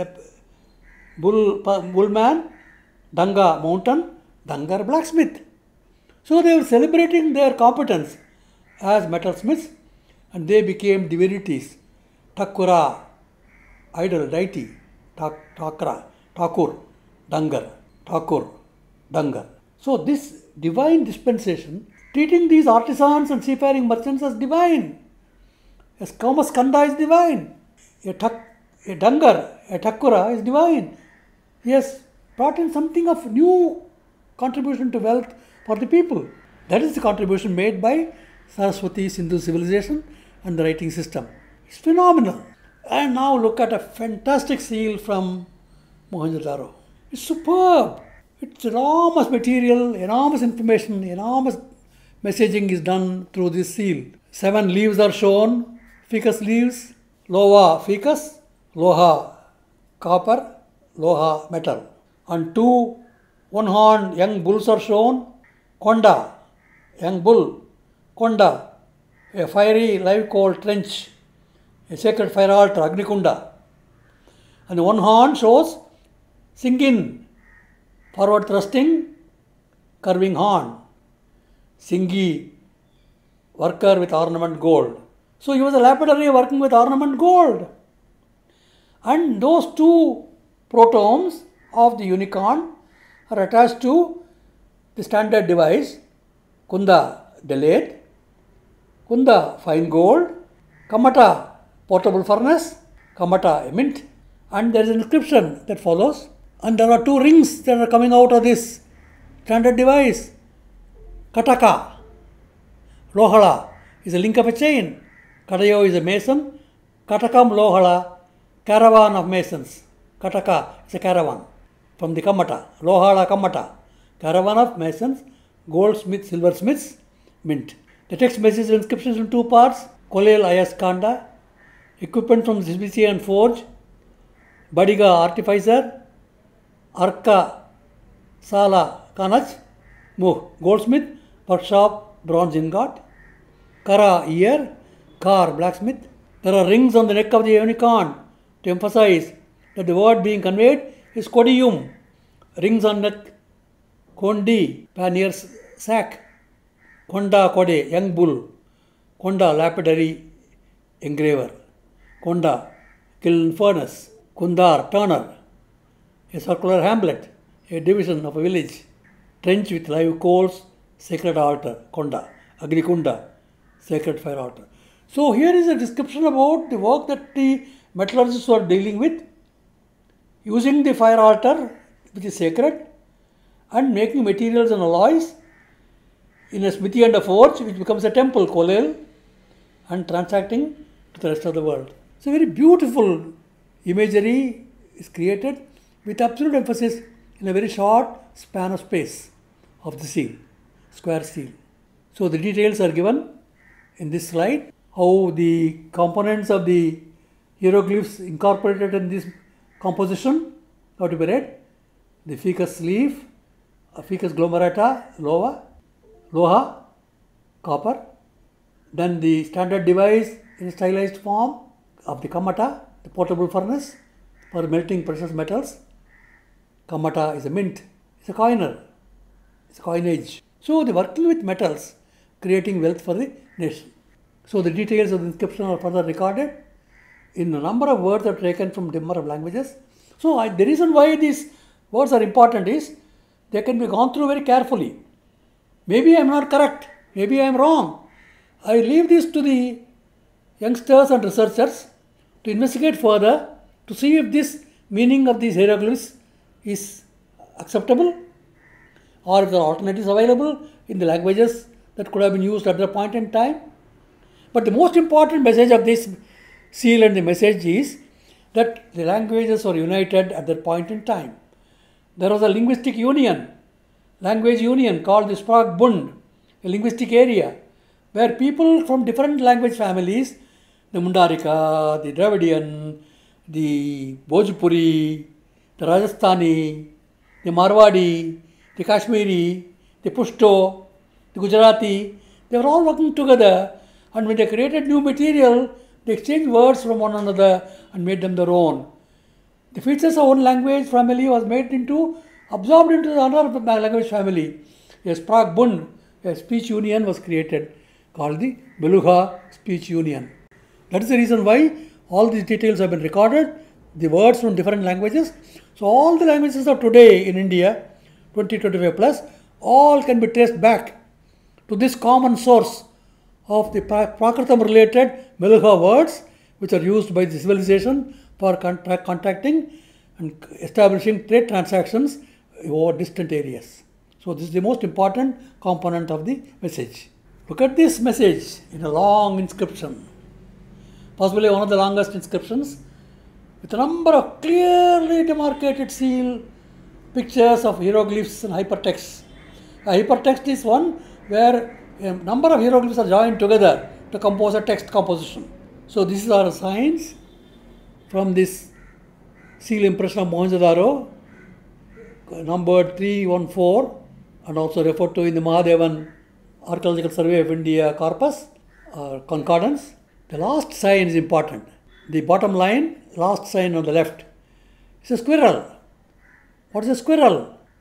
bull, bull man, Danga mountain, Dangar blacksmith. So they were celebrating their competence as metalsmiths, and they became divinities. Takura, idol, deity, tak, Takra, Takur, Dangar, Takur, Dangar. So this divine dispensation, treating these artisans and seafaring merchants as divine. A Skanda is divine. A, tak, a Dangar, a Takura is divine. He has brought in something of new contribution to wealth for the people. That is the contribution made by Saraswati Sindhu civilization and the writing system. It's phenomenal. And now look at a fantastic seal from Mohenjo-daro. It's superb. It's enormous material, enormous information, enormous messaging is done through this seal. Seven leaves are shown, ficus leaves, Loha ficus, Loha copper, Loha metal. And two one-horned young bulls are shown, Konda, young bull, Konda, a fiery live coal trench, a sacred fire altar, Agnikunda. And one horn shows Singin, forward thrusting, curving horn. Singhi, worker with ornament gold. So he was a lapidary working with ornament gold. And those two protomes of the unicorn are attached to the standard device, Kunda the lathe, Kunda fine gold, Kamata portable furnace, Kamata a mint, and there is an inscription that follows. And there are two rings that are coming out of this standard device. Kataka, Lohala is a link of a chain. Kadayo is a mason. Katakam Lohala, caravan of masons. Kataka is a caravan from the Kamata. Lohala Kamata, caravan of masons, goldsmiths, silversmiths, mint. The text message inscriptions in two parts. Kolel Ayas Kanda, equipment from C B C and Forge, Badiga artificer, Arka Sala Kanach, Muh goldsmith, workshop bronze ingot, Kara ear, Kar blacksmith. There are rings on the neck of the unicorn to emphasize that the word being conveyed is Kodiyum. Rings on neck, Kondi, panier's sack, Konda Kode, young bull, Konda lapidary engraver, Konda kiln furnace, Kundar turner, a circular hamlet, a division of a village, trench with live coals, sacred altar, Konda, Agnikunda, sacred fire altar. So here is a description about the work that the metallurgists were dealing with, using the fire altar, which is sacred, and making materials and alloys in a smithy and a forge, which becomes a temple, Kolel, and transacting to the rest of the world. So very beautiful imagery is created with absolute emphasis in a very short span of space of the seal, square seal. So the details are given in this slide, how the components of the hieroglyphs incorporated in this composition are to be read. The ficus leaf, ficus glomerata, Loha, Loha, copper. Then the standard device in stylized form of the Kamata, the portable furnace for melting precious metals. Kamata is a mint, it's a coiner, it's a coinage. So they working with metals, creating wealth for the nation. So the details of the inscription are further recorded in a number of words that are taken from number of languages. So I, the reason why these words are important is they can be gone through very carefully. Maybe I am not correct, maybe I am wrong. I leave this to the youngsters and researchers to investigate further to see if this meaning of these hieroglyphs is acceptable or if there are alternatives available in the languages that could have been used at that point in time. But the most important message of this seal and the message is that the languages were united at that point in time. There was a linguistic union, language union called the Spraakbund, a linguistic area where people from different language families, the Mundarika, the Dravidian, the Bhojpuri, the Rajasthani, the Marwadi, the Kashmiri, the Pushto, the Gujarati, they were all working together, and when they created new material, they exchanged words from one another and made them their own. The features of one language family was made into, absorbed into the other language family. A Spraakbund, a speech union was created called the Beluga Speech Union. That is the reason why all these details have been recorded, the words from different languages. So all the languages of today in India, twenty twenty-five plus, all can be traced back to this common source of the Prakritam related Beluga words which are used by the civilization for contract, contracting and establishing trade transactions over distant areas. So this is the most important component of the message. Look at this message in a long inscription, possibly one of the longest inscriptions, with a number of clearly demarcated seal pictures of hieroglyphs and hypertext. A hypertext is one where a number of hieroglyphs are joined together to compose a text composition. So these are signs from this seal impression of Mohenjo-daro, numbered three one four, and also referred to in the Mahadevan Archaeological Survey of India corpus or concordance. The last sign is important. The bottom line, last sign on the left, is a squirrel. What is a squirrel?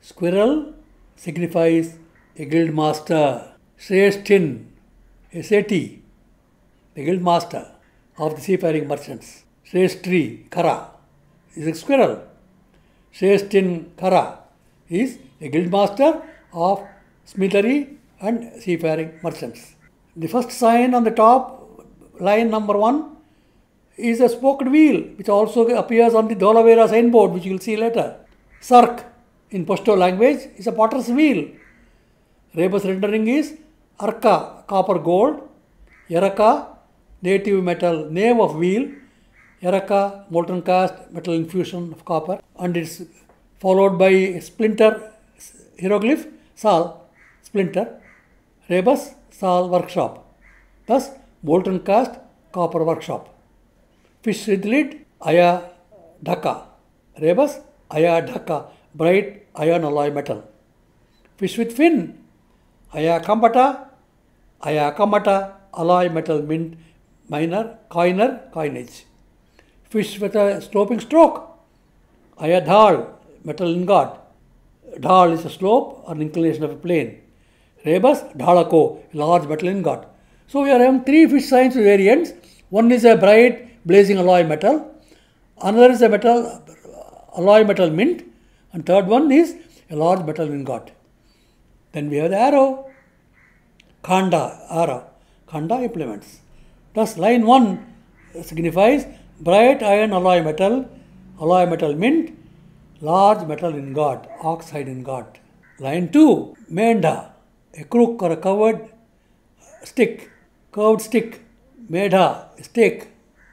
Squirrel signifies a guild master. Shreshtin, a seti, the guild master of the seafaring merchants. Shreshtri, Kara, is a squirrel. Shreshtin Kara is a guild master of smithery and seafaring merchants. The first sign on the top, line number one, is a spoked wheel, which also appears on the Dholavira signboard, which you will see later. Sark, in Pashto language, is a potter's wheel. Rebus rendering is Arka, copper gold. Yaraka, native metal, name of wheel. Yaraka, molten cast, metal infusion of copper. And it's followed by a splinter hieroglyph, Sal, splinter. Rebus, Sal, workshop. Thus, molten cast, copper workshop. Fish with lid, Aya Dhaka. Rebus, Aya Dhaka, bright iron alloy metal. Fish with fin, Aya Kambata, Aya Kamata, alloy metal mint, minor, coiner, coinage. Fish with a sloping stroke, Aya Dhal, metal ingot. Dhal is a slope or inclination of a plane. Rebus, Dhalako, large metal ingot. So we are having three fish signs variants. One is a bright blazing alloy metal, another is a metal alloy metal mint, and third one is a large metal ingot. Then we have the arrow, Khanda, arrow, Khanda implements. Thus line one signifies bright iron alloy metal, alloy metal mint, large metal ingot, oxide ingot. Line two, Menda, a crook or a covered stick, curved stick, Medha, stake.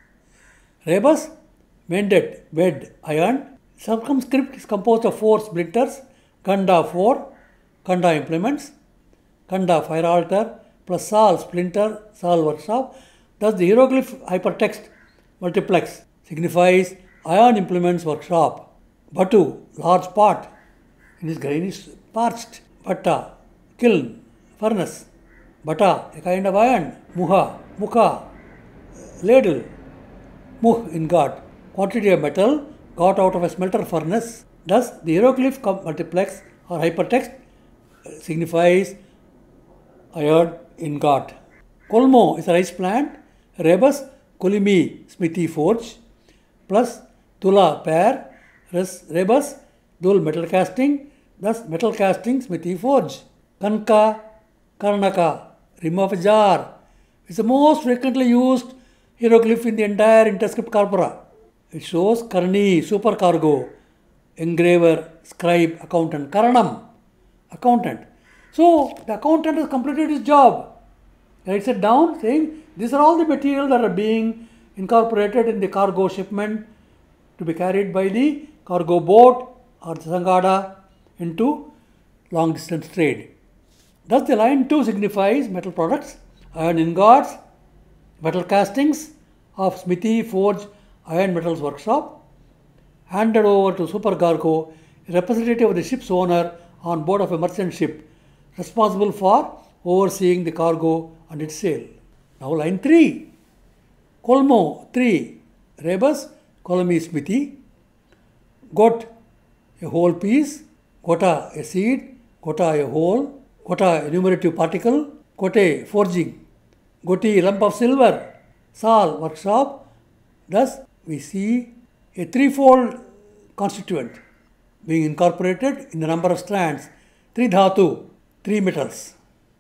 Rebus, mended, bed, iron. Circumscript is composed of four splinters, Kanda four, Kanda implements, Kanda fire altar, plus Sal splinter, Sal workshop. Thus the hieroglyph hypertext multiplex signifies iron implements workshop. Batu, large pot, in his grain is parched. Bhatta, kiln, furnace. Bata, a kind of iron. Muha, mukha, ladle. Muh, ingot, quantity of metal got out of a smelter furnace. Thus, the hieroglyph multiplex or hypertext signifies iron ingot. Kolmo is a rice plant. Rebus, Kolimi, smithy forge. Plus Tula, pear. Rebus, Dul, metal casting. Thus, metal casting, smithy forge. Kanka, Karnaka, rim of a jar, is the most frequently used hieroglyph in the entire interscript corpora. It shows Karni, supercargo, engraver, scribe, accountant. Karanam, accountant. So, the accountant has completed his job. Writes it down saying, these are all the materials that are being incorporated in the cargo shipment to be carried by the cargo boat or the Sangada into long distance trade. Thus, the line two signifies metal products, iron ingots, metal castings of smithy, forge, iron metals workshop, handed over to supercargo, a representative of the ship's owner on board of a merchant ship, responsible for overseeing the cargo and its sale. Now line three, Kolmo three, Rebus, Kolomi smithy, Got, a whole piece, Gota, a seed, Gota, a hole, Gota, enumerative particle, Kote, forging, Goti, lump of silver, Sal, workshop. Thus, we see a threefold constituent being incorporated in the number of strands. Three dhatu, three metals.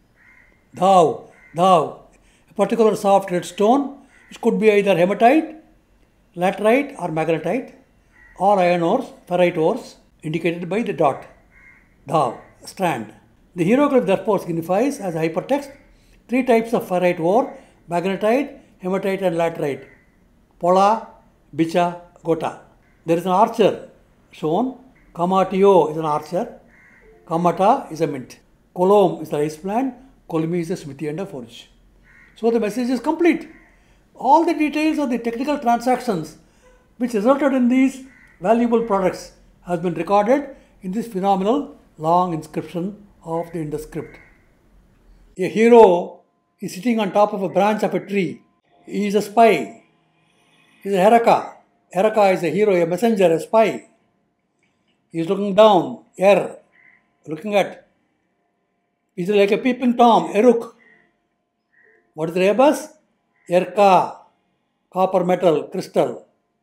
Dhav, dhav, a particular soft red stone, which could be either hematite, laterite or magnetite, or iron ores, ferrite ores, indicated by the dot. Dhav, strand. The hieroglyph therefore signifies as a hypertext three types of ferrite ore, magnetite, hematite and laterite. Pola, Bicha, Gota. There is an archer shown. Kamatio is an archer. Kamata is a mint. Kolom is the rice plant. Kolmi is a smithy and a forge. So the message is complete. All the details of the technical transactions which resulted in these valuable products has been recorded in this phenomenal long inscription of the Indus script. A hero is sitting on top of a branch of a tree. He is a spy. He is a Heraka. Heraka is a hero, a messenger, a spy. He is looking down. Er, looking at. Is like a peeping Tom, Eruk. What is rebus? Erka, copper metal, crystal.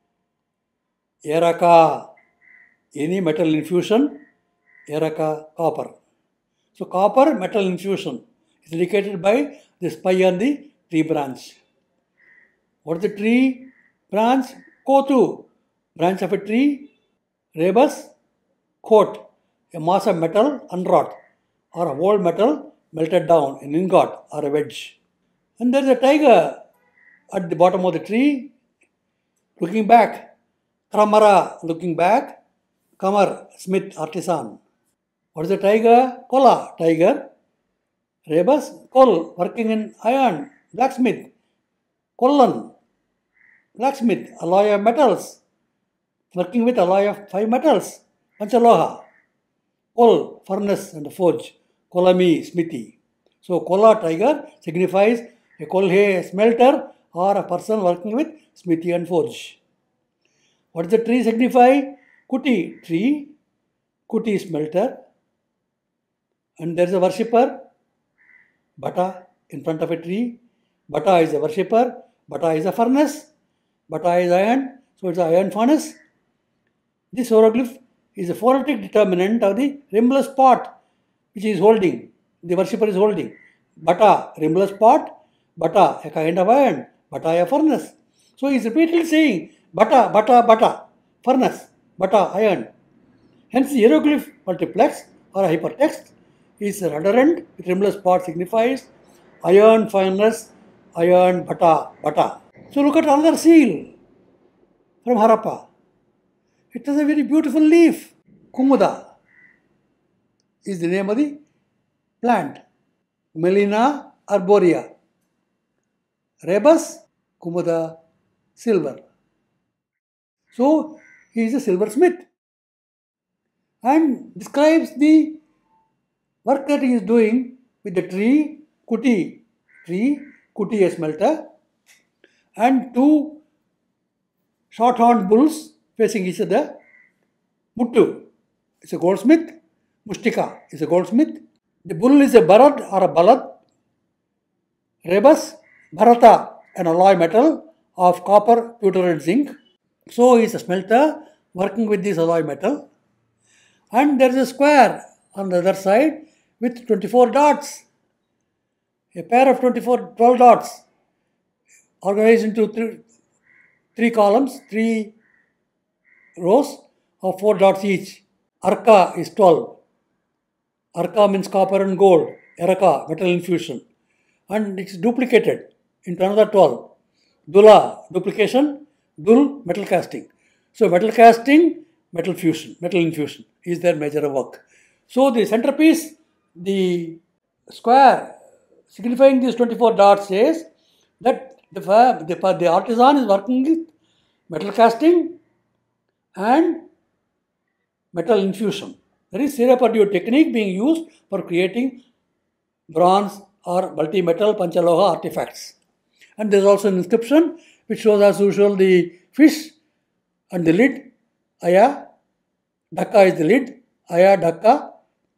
Eraka, any metal infusion. Eraka, copper. So copper metal infusion is indicated by the spy on the tree branch. What is the tree branch? Kotu, branch of a tree. Rebus, coat, a mass of metal unwrought, or a whole metal melted down, an ingot or a wedge. And there is a tiger at the bottom of the tree, looking back. Kramara, looking back. Kamar, smith, artisan. What is the tiger? Kola, tiger. Rebus, kol, working in iron, blacksmith. Kollan, blacksmith, alloy of metals, working with alloy of five metals. Panchaloha, kol, furnace and forge. Kolami, smithy. So, kola, tiger signifies a kolhe, smelter, or a person working with smithy and forge. What does the tree signify? Kuti, tree. Kuti, smelter. And there is a worshipper, Bata, in front of a tree. Bata is a worshipper. Bata is a furnace. Bata is iron. So, it's an iron furnace. This hieroglyph is a phonetic determinant of the rimless pot which he is holding. The worshipper is holding. Bata, rimless pot. Bata, a kind of iron. Bata, a furnace. So, he is repeatedly saying Bata, Bata, Bata, furnace, Bata, iron. Hence, the hieroglyph multiplex or hypertext is redundant with rimless pot signifies iron furnace, iron, Bata, Bata. So, look at another seal from Harappa. It has a very beautiful leaf. Kumuda is the name of the plant. Melina arborea. Rebus, Kumuda, silver. So, he is a silversmith and describes the work that he is doing with the tree, kuti, tree, kuti a smelter, and two short-horned bulls facing each other. Muttu is a goldsmith, Mustika is a goldsmith. The bull is a barad or a balad. Rebus, Bharata, an alloy metal of copper, pewter and zinc. So, he is a smelter working with this alloy metal. And there is a square on the other side with twenty-four dots. A pair of twenty-four, twelve dots organized into three, three columns, three rows of four dots each. Arka is twelve. Arka means copper and gold. Eraka, metal infusion. And it is duplicated into another twelve. Dula, duplication. Dul, metal casting. So, metal casting, metal fusion, metal infusion is their major work. So, the centerpiece, the square signifying these twenty-four dots says that the, the, the artisan is working with metal casting and metal infusion. That is Sirapadyu technique being used for creating bronze or multi-metal Panchaloha artifacts. And there is also an inscription which shows as usual the fish and the lid, Aya, Dhaka is the lid, Aya, Dhaka,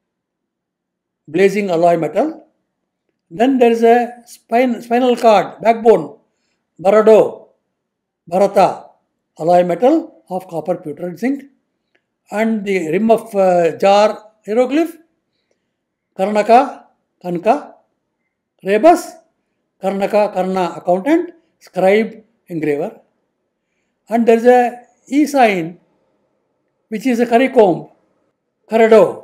blazing alloy metal. Then there is a spine, spinal cord, backbone, Barado, Bharata, alloy metal of copper, pewter and zinc. And the rim of uh, jar hieroglyph, Karnaka, Kanka, Rebus, Karnaka, Karna, accountant, scribe, engraver. And there is a E sign which is a currycomb, Karado,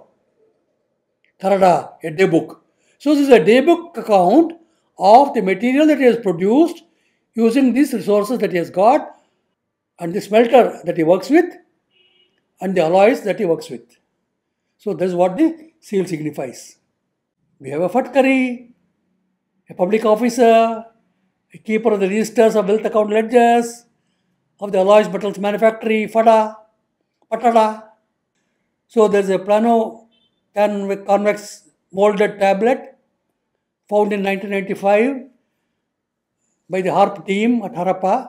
Karada, a day book. So, this is a day book account of the material that he has produced using these resources that he has got and the smelter that he works with and the alloys that he works with. So, that is what the seal signifies. We have a Fatkari, a public officer, a keeper of the registers of wealth account ledgers, of the alloys metals manufactory, Fada, Patada. So, there is a plano convex molded tablet found in nineteen ninety-five by the Harp team at Harappa.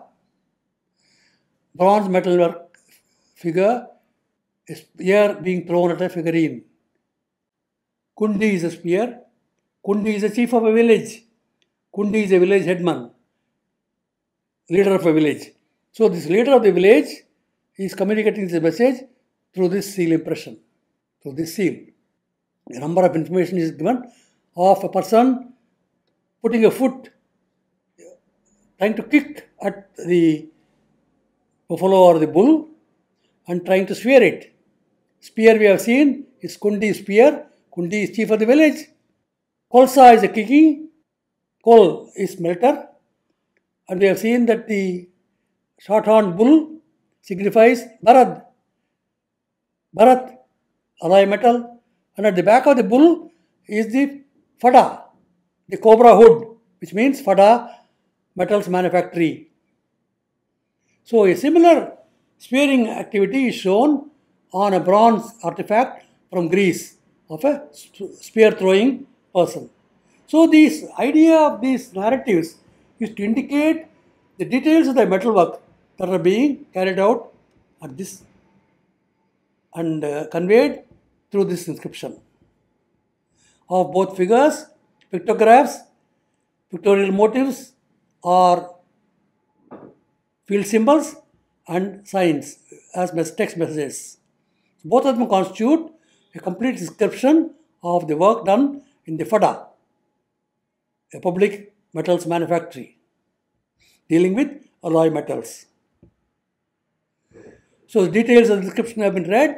Bronze metalwork figure is here being thrown at a figurine. Kundi is a spear. Kundi is the chief of a village. Kundi is a village headman, leader of a village. So this leader of the village is communicating the message through this seal impression, through this seal. A number of information is given of a person putting a foot, trying to kick at the buffalo or the bull and trying to spear it. Spear we have seen is Kundi spear. Kundi is chief of the village. Kolsa is a kiki. Kol is melter. And we have seen that the short-horned bull signifies Bharat. Bharat, alloy metal. And at the back of the bull is the Fada, the cobra hood, which means Fada metals manufactory. So a similar spearing activity is shown on a bronze artifact from Greece of a spear throwing person. So this idea of these narratives is to indicate the details of the metalwork that are being carried out at this and uh, conveyed through this inscription of both figures, pictographs, pictorial motifs or field symbols and signs as text messages. Both of them constitute a complete description of the work done in the Fada, a public metals manufactory dealing with alloy metals. So the details of the description have been read.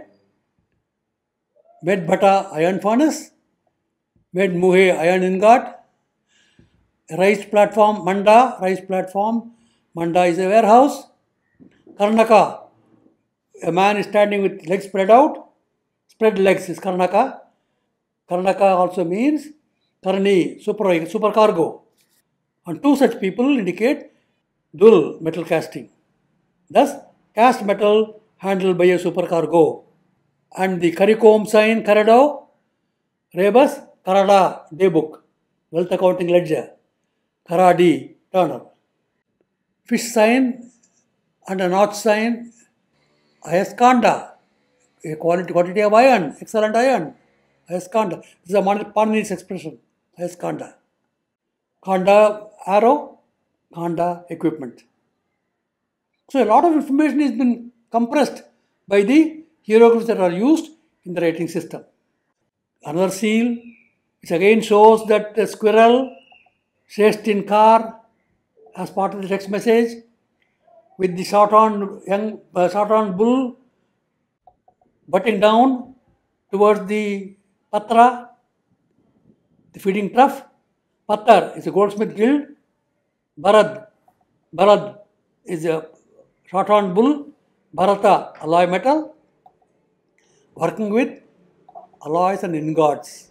Med Bhata iron furnace, Med Muhe iron ingot, a raised platform Manda, raised platform, Manda is a warehouse, Karnaka, a man is standing with legs spread out, spread legs is Karnaka. Karnaka also means Karni, super, supercargo. And two such people indicate dual metal casting. Thus, cast metal handled by a supercargo. And the Caricom sign, Carado, Rebus, Karada, daybook, wealth accounting ledger, Karadi, turner. Fish sign and a notch sign, Ayaskanda, a quality, quantity of iron, excellent iron, Ayaskanda. This is a Panini's expression, Ayaskanda. Kanda, arrow, Kanda, equipment. So a lot of information has been compressed by the hieroglyphs that are used in the writing system. Another seal, which again shows that the squirrel chased in car as part of the text message, with the short-horned young uh, short-horned bull butting down towards the patra, the feeding trough. Pattar is a goldsmith guild. Bharad, Bharad is a short-horned bull. Bharata, alloy metal, working with alloys and ingots.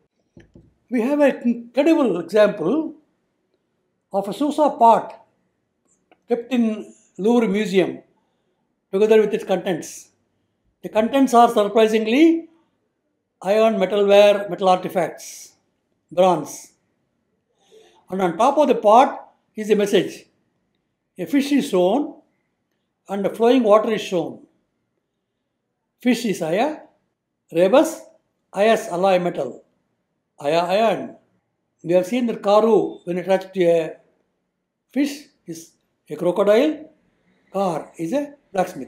We have an incredible example of a Susa pot kept in Louvre Museum together with its contents. The contents are surprisingly iron, metalware, metal artifacts, bronze. And on top of the pot is a message. A fish is shown and flowing water is shown. Fish is Aya, Rebus, Ayas alloy metal, Aya iron. We have seen that Karu, when attached to a fish, is a crocodile, Kar is a blacksmith.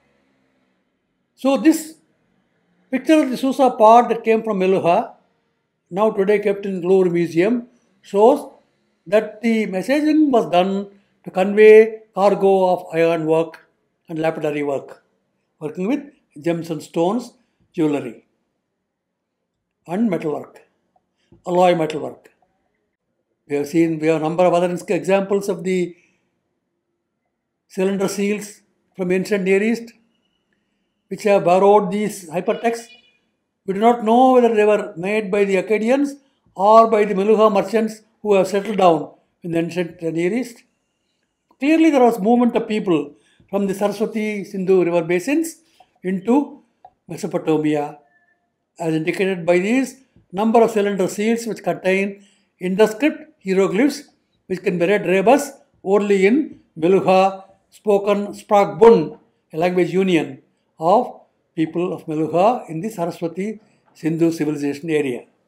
So this picture of the Susa pot that came from Meluha, now today kept in Louvre Museum, shows that the messaging was done to convey cargo of iron work and lapidary work, working with gems and stones, jewellery, and metalwork, alloy metalwork. We have seen, we have a number of other examples of the cylinder seals from ancient Near East, which have borrowed these hypertexts. We do not know whether they were made by the Akkadians or by the Meluha merchants who have settled down in the ancient Near East. Clearly there was movement of people from the Saraswati Sindhu river basins into Mesopotamia, as indicated by these number of cylinder seals which contain Indus-script hieroglyphs which can be read rebus only in Meluha spoken Spragbun, a language union of people of Meluha in the Saraswati Sindhu civilization area.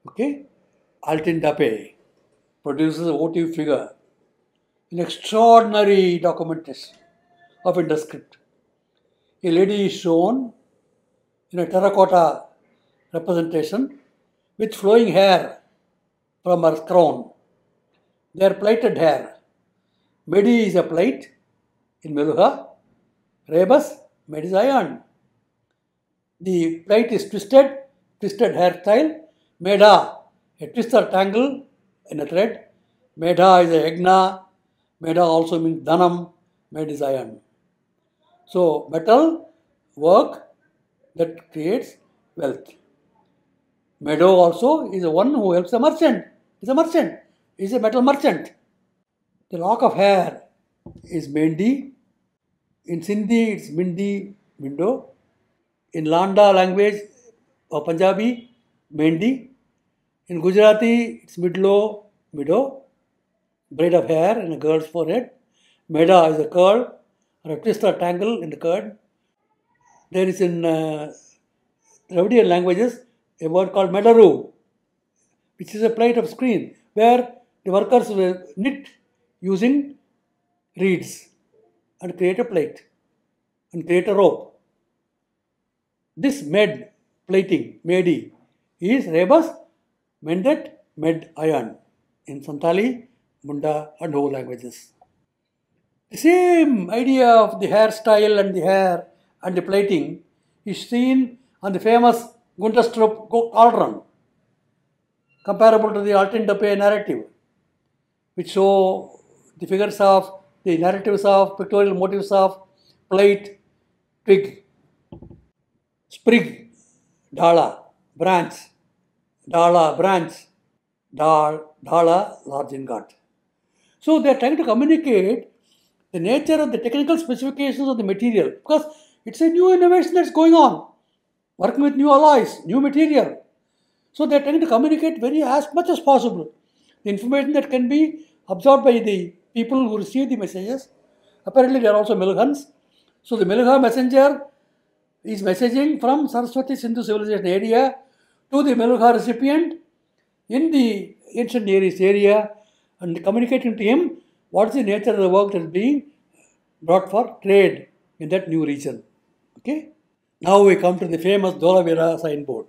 Okay? Altindape produces a votive figure in extraordinary documentation of Indus script. A lady is shown in a terracotta representation with flowing hair from her crown. They are plaited hair. Medi is a plate in Meluha. Rebus, Medi is iron. The plate is twisted, twisted hairstyle. Meda, a twist or tangle in a thread. Meda is a yagna. Meda also means dhanam. Medi is iron. So, metal work that creates wealth. Meadow also is the one who helps the merchant. He is a merchant. He is a metal merchant. The lock of hair is Mendi. In Sindhi, it's Mindi, window. In Landa language or Punjabi, Mendi. In Gujarati, it's Midlo, Mido. Braid of hair in a girl's forehead. Meda is a curl or a twist or tangle in the curd. There is in uh, Dravidian languages a word called Medaru, which is a plate of screen where the workers will knit using reeds and create a plate and create a rope. This med plating, medi, is rebus, mendet, med iron in Santali, Munda and Ho languages. The same idea of the hairstyle and the hair and the plating is seen on the famous Guntastrup cauldron, comparable to the Altindape narrative, which show the figures of the narratives of pictorial motifs of plate, twig, sprig, dhala, branch, dhala, branch, dal, dhala, large ingot. So they are trying to communicate the nature of the technical specifications of the material, because it's a new innovation that's going on, working with new alloys, new material. So they are trying to communicate very as much as possible the information that can be absorbed by the people who receive the messages. Apparently they are also Meluhans. So the Meluha messenger is messaging from Saraswati Sindhu civilization area to the Meluha recipient in the ancient Near East area and communicating to him what is the nature of the work that is being brought for trade in that new region. Okay? Now we come to the famous Dholavira signboard.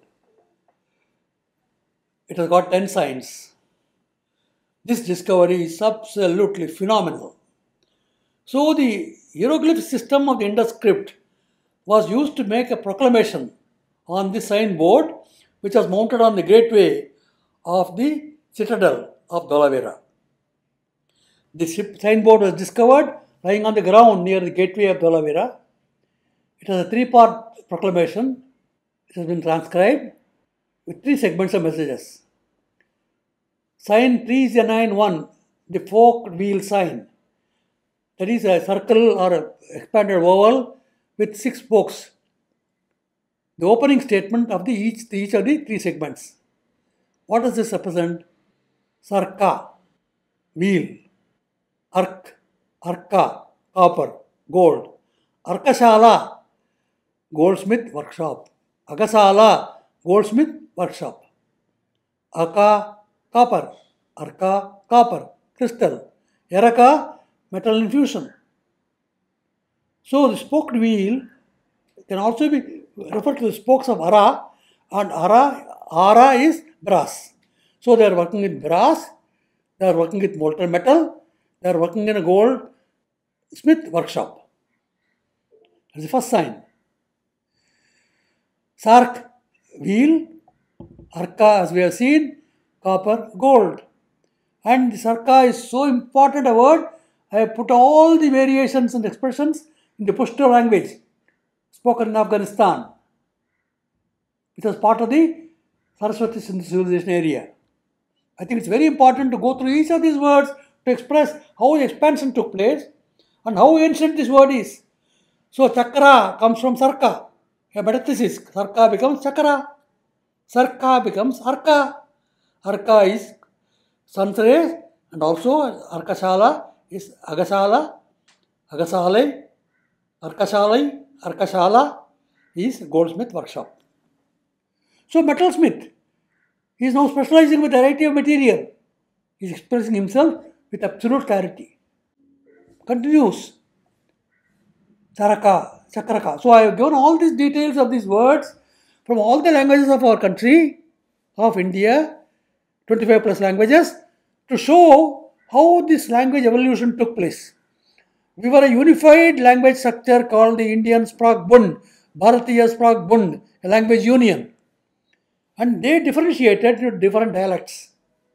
It has got ten signs. This discovery is absolutely phenomenal. So the hieroglyph system of the Indus script was used to make a proclamation on the signboard which was mounted on the gateway of the citadel of Dholavira. The signboard was discovered lying on the ground near the gateway of Dholavira. It has a three-part proclamation. It has been transcribed with three segments of messages. Sign three nine one, the forked wheel sign. That is a circle or a expanded oval with six spokes. The opening statement of the each, each of the three segments. What does this represent? Sarka, wheel. Ark, Arka, copper, gold. Arkashala, goldsmith workshop. Agasala, goldsmith workshop. Aka, copper. Arka, copper, crystal. Yaraka, metal infusion. So the spoked wheel can also be referred to the spokes of Ara, and Ara, Ara is brass. So they are working with brass, they are working with molten metal, they are working in a gold smith workshop. That's the first sign. Sark, wheel. Arka, as we have seen, copper, gold. And the Sarka is so important a word, I have put all the variations and expressions in the Pashto language spoken in Afghanistan. It was part of the Saraswati Sindhu civilization area. I think it's very important to go through each of these words to express how the expansion took place and how ancient this word is. So Chakra comes from Sarka. A metathesis. Sarka becomes Chakra. Sarka becomes Arka. Arka is Sansare and also Arkashala is Agasala. Agasale, Arkashalai, Arkashala is goldsmith workshop. So metalsmith. He is now specializing with a variety of material. He is expressing himself with absolute clarity. Continues. Charaka, Chakraka. So I have given all these details of these words from all the languages of our country, of India, twenty-five plus languages, to show how this language evolution took place. We were a unified language structure called the Indian Sprach Bund, Bharatiya Sprach Bund, a language union. And they differentiated into different dialects.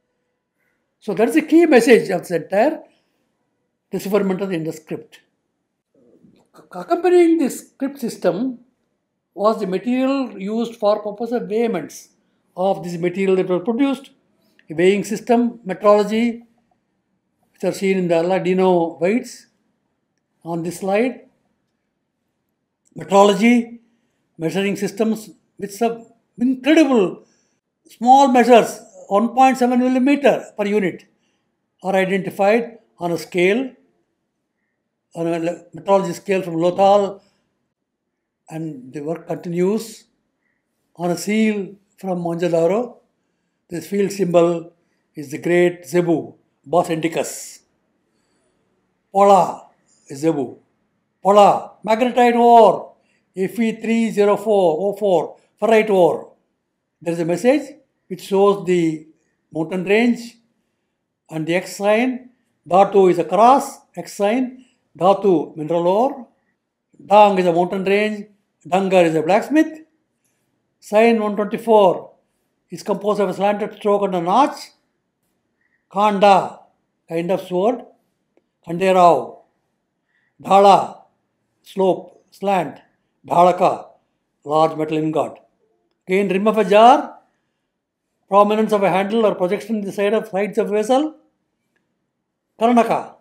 So that's the key message of this entire decipherment of the Indus script. Accompanying this script system was the material used for purpose of weighments of this material that was produced, a weighing system, metrology, which are seen in the Aladino weights on this slide. Metrology, measuring systems with some incredible small measures, one point seven millimeter per unit, are identified on a scale, on a metrology scale from Lothal, and the work continues on a seal from Mohenjo-daro. This field symbol is the great Zebu, Bos Indicus. Pola is Zebu. Pola, magnetite ore, F E three zero four zero four, ferrite ore. There is a message which shows the mountain range and the X sign. Dhatu is a cross, X sign. Dhatu, mineral ore. Dang is a mountain range. Dangar is a blacksmith. Sign one twenty-four is composed of a slanted stroke and a notch. Khanda, kind of sword. Khanderao. Dhala, slope, slant. Dhalaka, large metal ingot. Again, rim of a jar. Prominence of a handle or projection in the side of sides of vessel. Karnaka.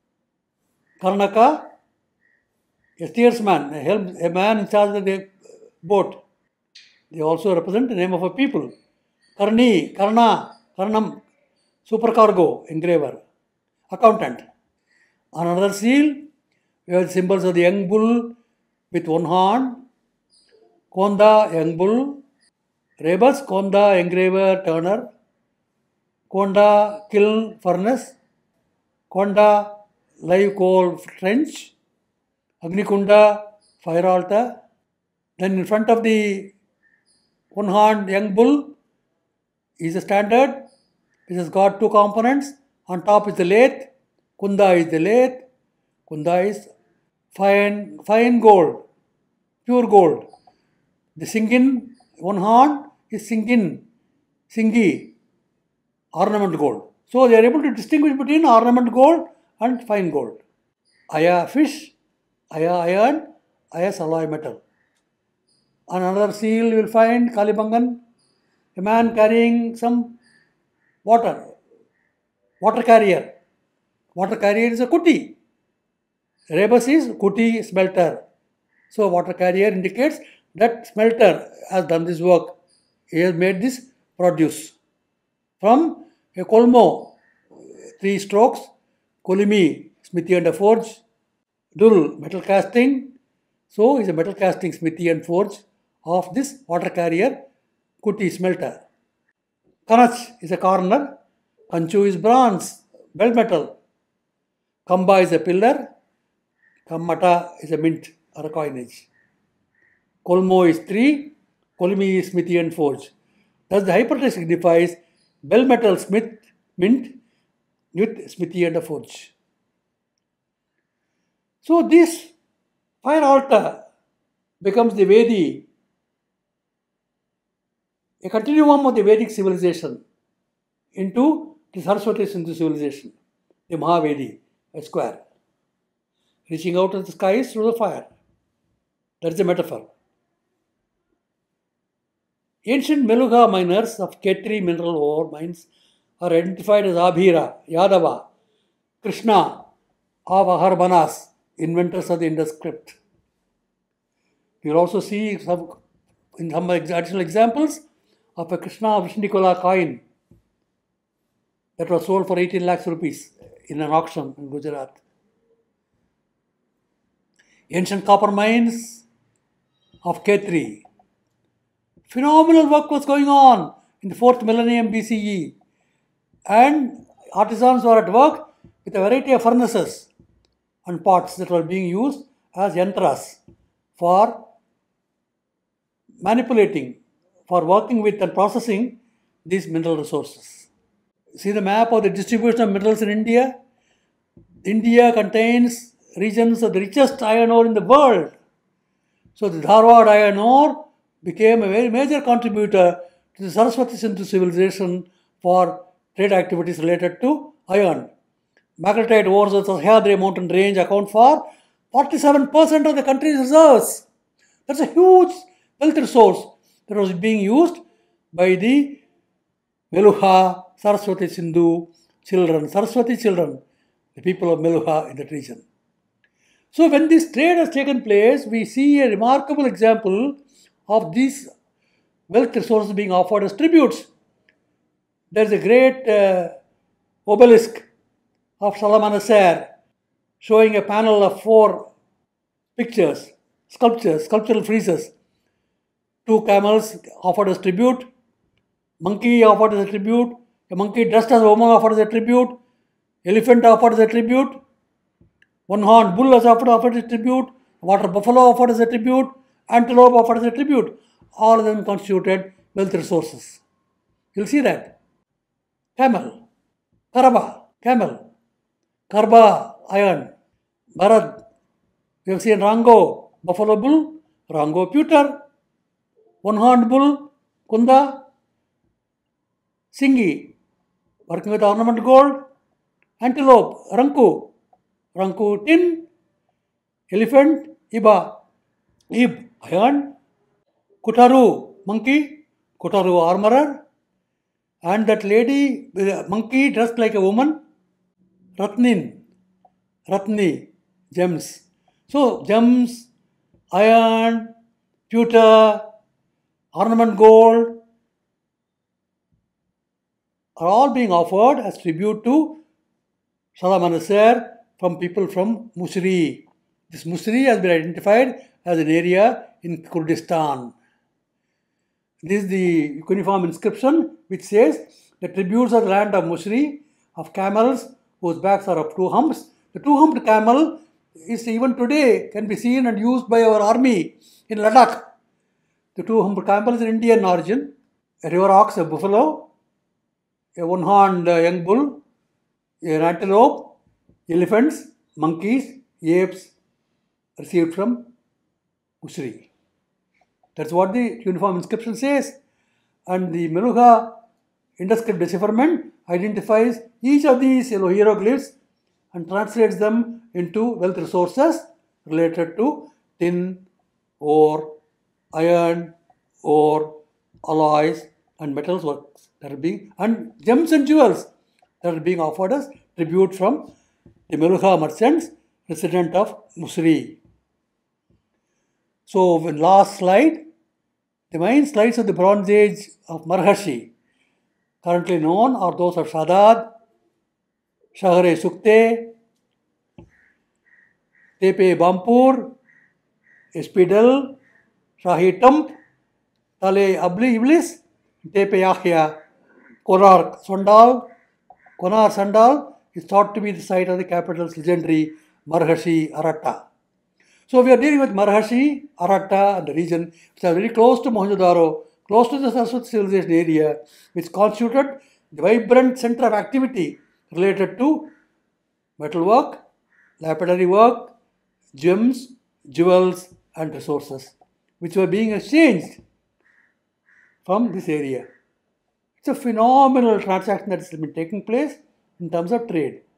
Karnaka, a steersman, a, helm, a man in charge of the boat. They also represent the name of a people. Karni, Karna, Karnam, supercargo, engraver, accountant. On another seal, we have the symbols of the young bull with one horn, Konda, young bull, Rebus, Konda, engraver, turner, Konda, kiln, furnace, Konda, live coal trench, Agnikunda, fire altar. Then in front of the one-horned young bull is a standard which has got two components. On top is the lathe, Kunda is the lathe, Kunda is fine, fine gold, pure gold. The Singin, one horn is Singin, Singi, ornament gold. So they are able to distinguish between ornament gold and fine gold. Aya fish, Aya iron, Aya alloy metal. On another seal you will find Kalibangan, a man carrying some water, water carrier. Water carrier is a kuti. Rebus is kuti smelter. So water carrier indicates that smelter has done this work. He has made this produce. From a Kolmo, three strokes, Kolimi, smithy and a forge, Dul, metal casting. So is a metal casting, smithy and forge of this water carrier, Kuti smelter. Kanach is a corner, Kanchu is bronze, bell metal. Kamba is a pillar, Kammata is a mint or a coinage. Kolmo is three, Kolmi is smithy and forge. Thus the hypertext signifies bell metal smith, mint with smithy and a forge. So this fire altar becomes the Vedi, a continuum of the Vedic civilization into the Saraswati Sindhu civilization, the Mahavedi, a square, reaching out of the skies through the fire. That is a metaphor. Ancient Meluga miners of Ketri mineral ore mines are identified as Abhira, Yadava, Krishna, of Aharbanas, inventors of the Indus script. You will also see some, in some additional examples of a Krishna Vishnikola coin that was sold for eighteen lakhs rupees in an auction in Gujarat. Ancient copper mines of Ketri. Phenomenal work was going on in the fourth millennium B C E, and artisans were at work with a variety of furnaces and pots that were being used as yantras for manipulating, for working with and processing these mineral resources. See the map of the distribution of minerals in India? India contains regions of the richest iron ore in the world. So the Dharwad iron ore became a very major contributor to the Saraswati Sindhu civilization for trade activities related to iron. Magnetite ores of the Sahyadri mountain range account for forty-seven percent of the country's reserves. That's a huge wealth resource that was being used by the Meluha, Saraswati Sindhu children, Saraswati children, the people of Meluha in that region. So when this trade has taken place, we see a remarkable example of these wealth resources being offered as tributes. There is a great uh, obelisk of Shalmaneser showing a panel of four pictures, sculptures, sculptural friezes. Two camels offered as tribute, monkey offered as a tribute, a monkey dressed as a woman offered as a tribute, elephant offered as a tribute, one-horned bull was offered, offered as a tribute, water buffalo offered as a tribute, antelope offered as a tribute. All of them constituted wealth resources. You'll see that. Camel, Karaba, camel, Karba, iron, Bharat, we have seen Rango, buffalo bull, Rango pewter, one-horned bull, Kunda, Singi, working with ornament gold, antelope, Ranku, Ranku tin, elephant, Iba, Ib, iron, Kutaru, monkey, Kutaru armorer, and that lady, the monkey dressed like a woman, Ratnin, Ratni, gems. So, gems, iron, pewter, ornament gold are all being offered as tribute to Shalmaneser from people from Musri. This Musri has been identified as an area in Kurdistan. This is the cuneiform inscription which says the tributes of the land of Musri, of camels whose backs are of two humps. The two-humped camel is even today can be seen and used by our army in Ladakh. The two-humped camel is an Indian origin. A river ox, a buffalo, a one-horned young bull, an antelope, elephants, monkeys, apes received from Musri. That's what the cuneiform inscription says. And the Meluha Indus-script decipherment identifies each of these hieroglyphs and translates them into wealth resources related to tin, ore, iron, ore, alloys, and metals works that are being, and gems and jewels that are being offered as tribute from the Meluha merchants resident of Musri. So, in last slide, the main slides of the Bronze Age of Marhashi currently known are those of Shadad, Shahre Sukte, Tepe Bampur, Espidal, Shahi Tump, Tale Abli Iblis, Tepe Yahya, Konar Sandal. Konar Sandal is thought to be the site of the capital's legendary Marhashi Aratta. So we are dealing with Marhashi, Aratta and the region which are very close to Mohenjo-daro, close to the Saraswati civilization area, which constituted the vibrant center of activity related to metalwork, lapidary work, gems, jewels and resources which were being exchanged from this area. It's a phenomenal transaction that has been taking place in terms of trade.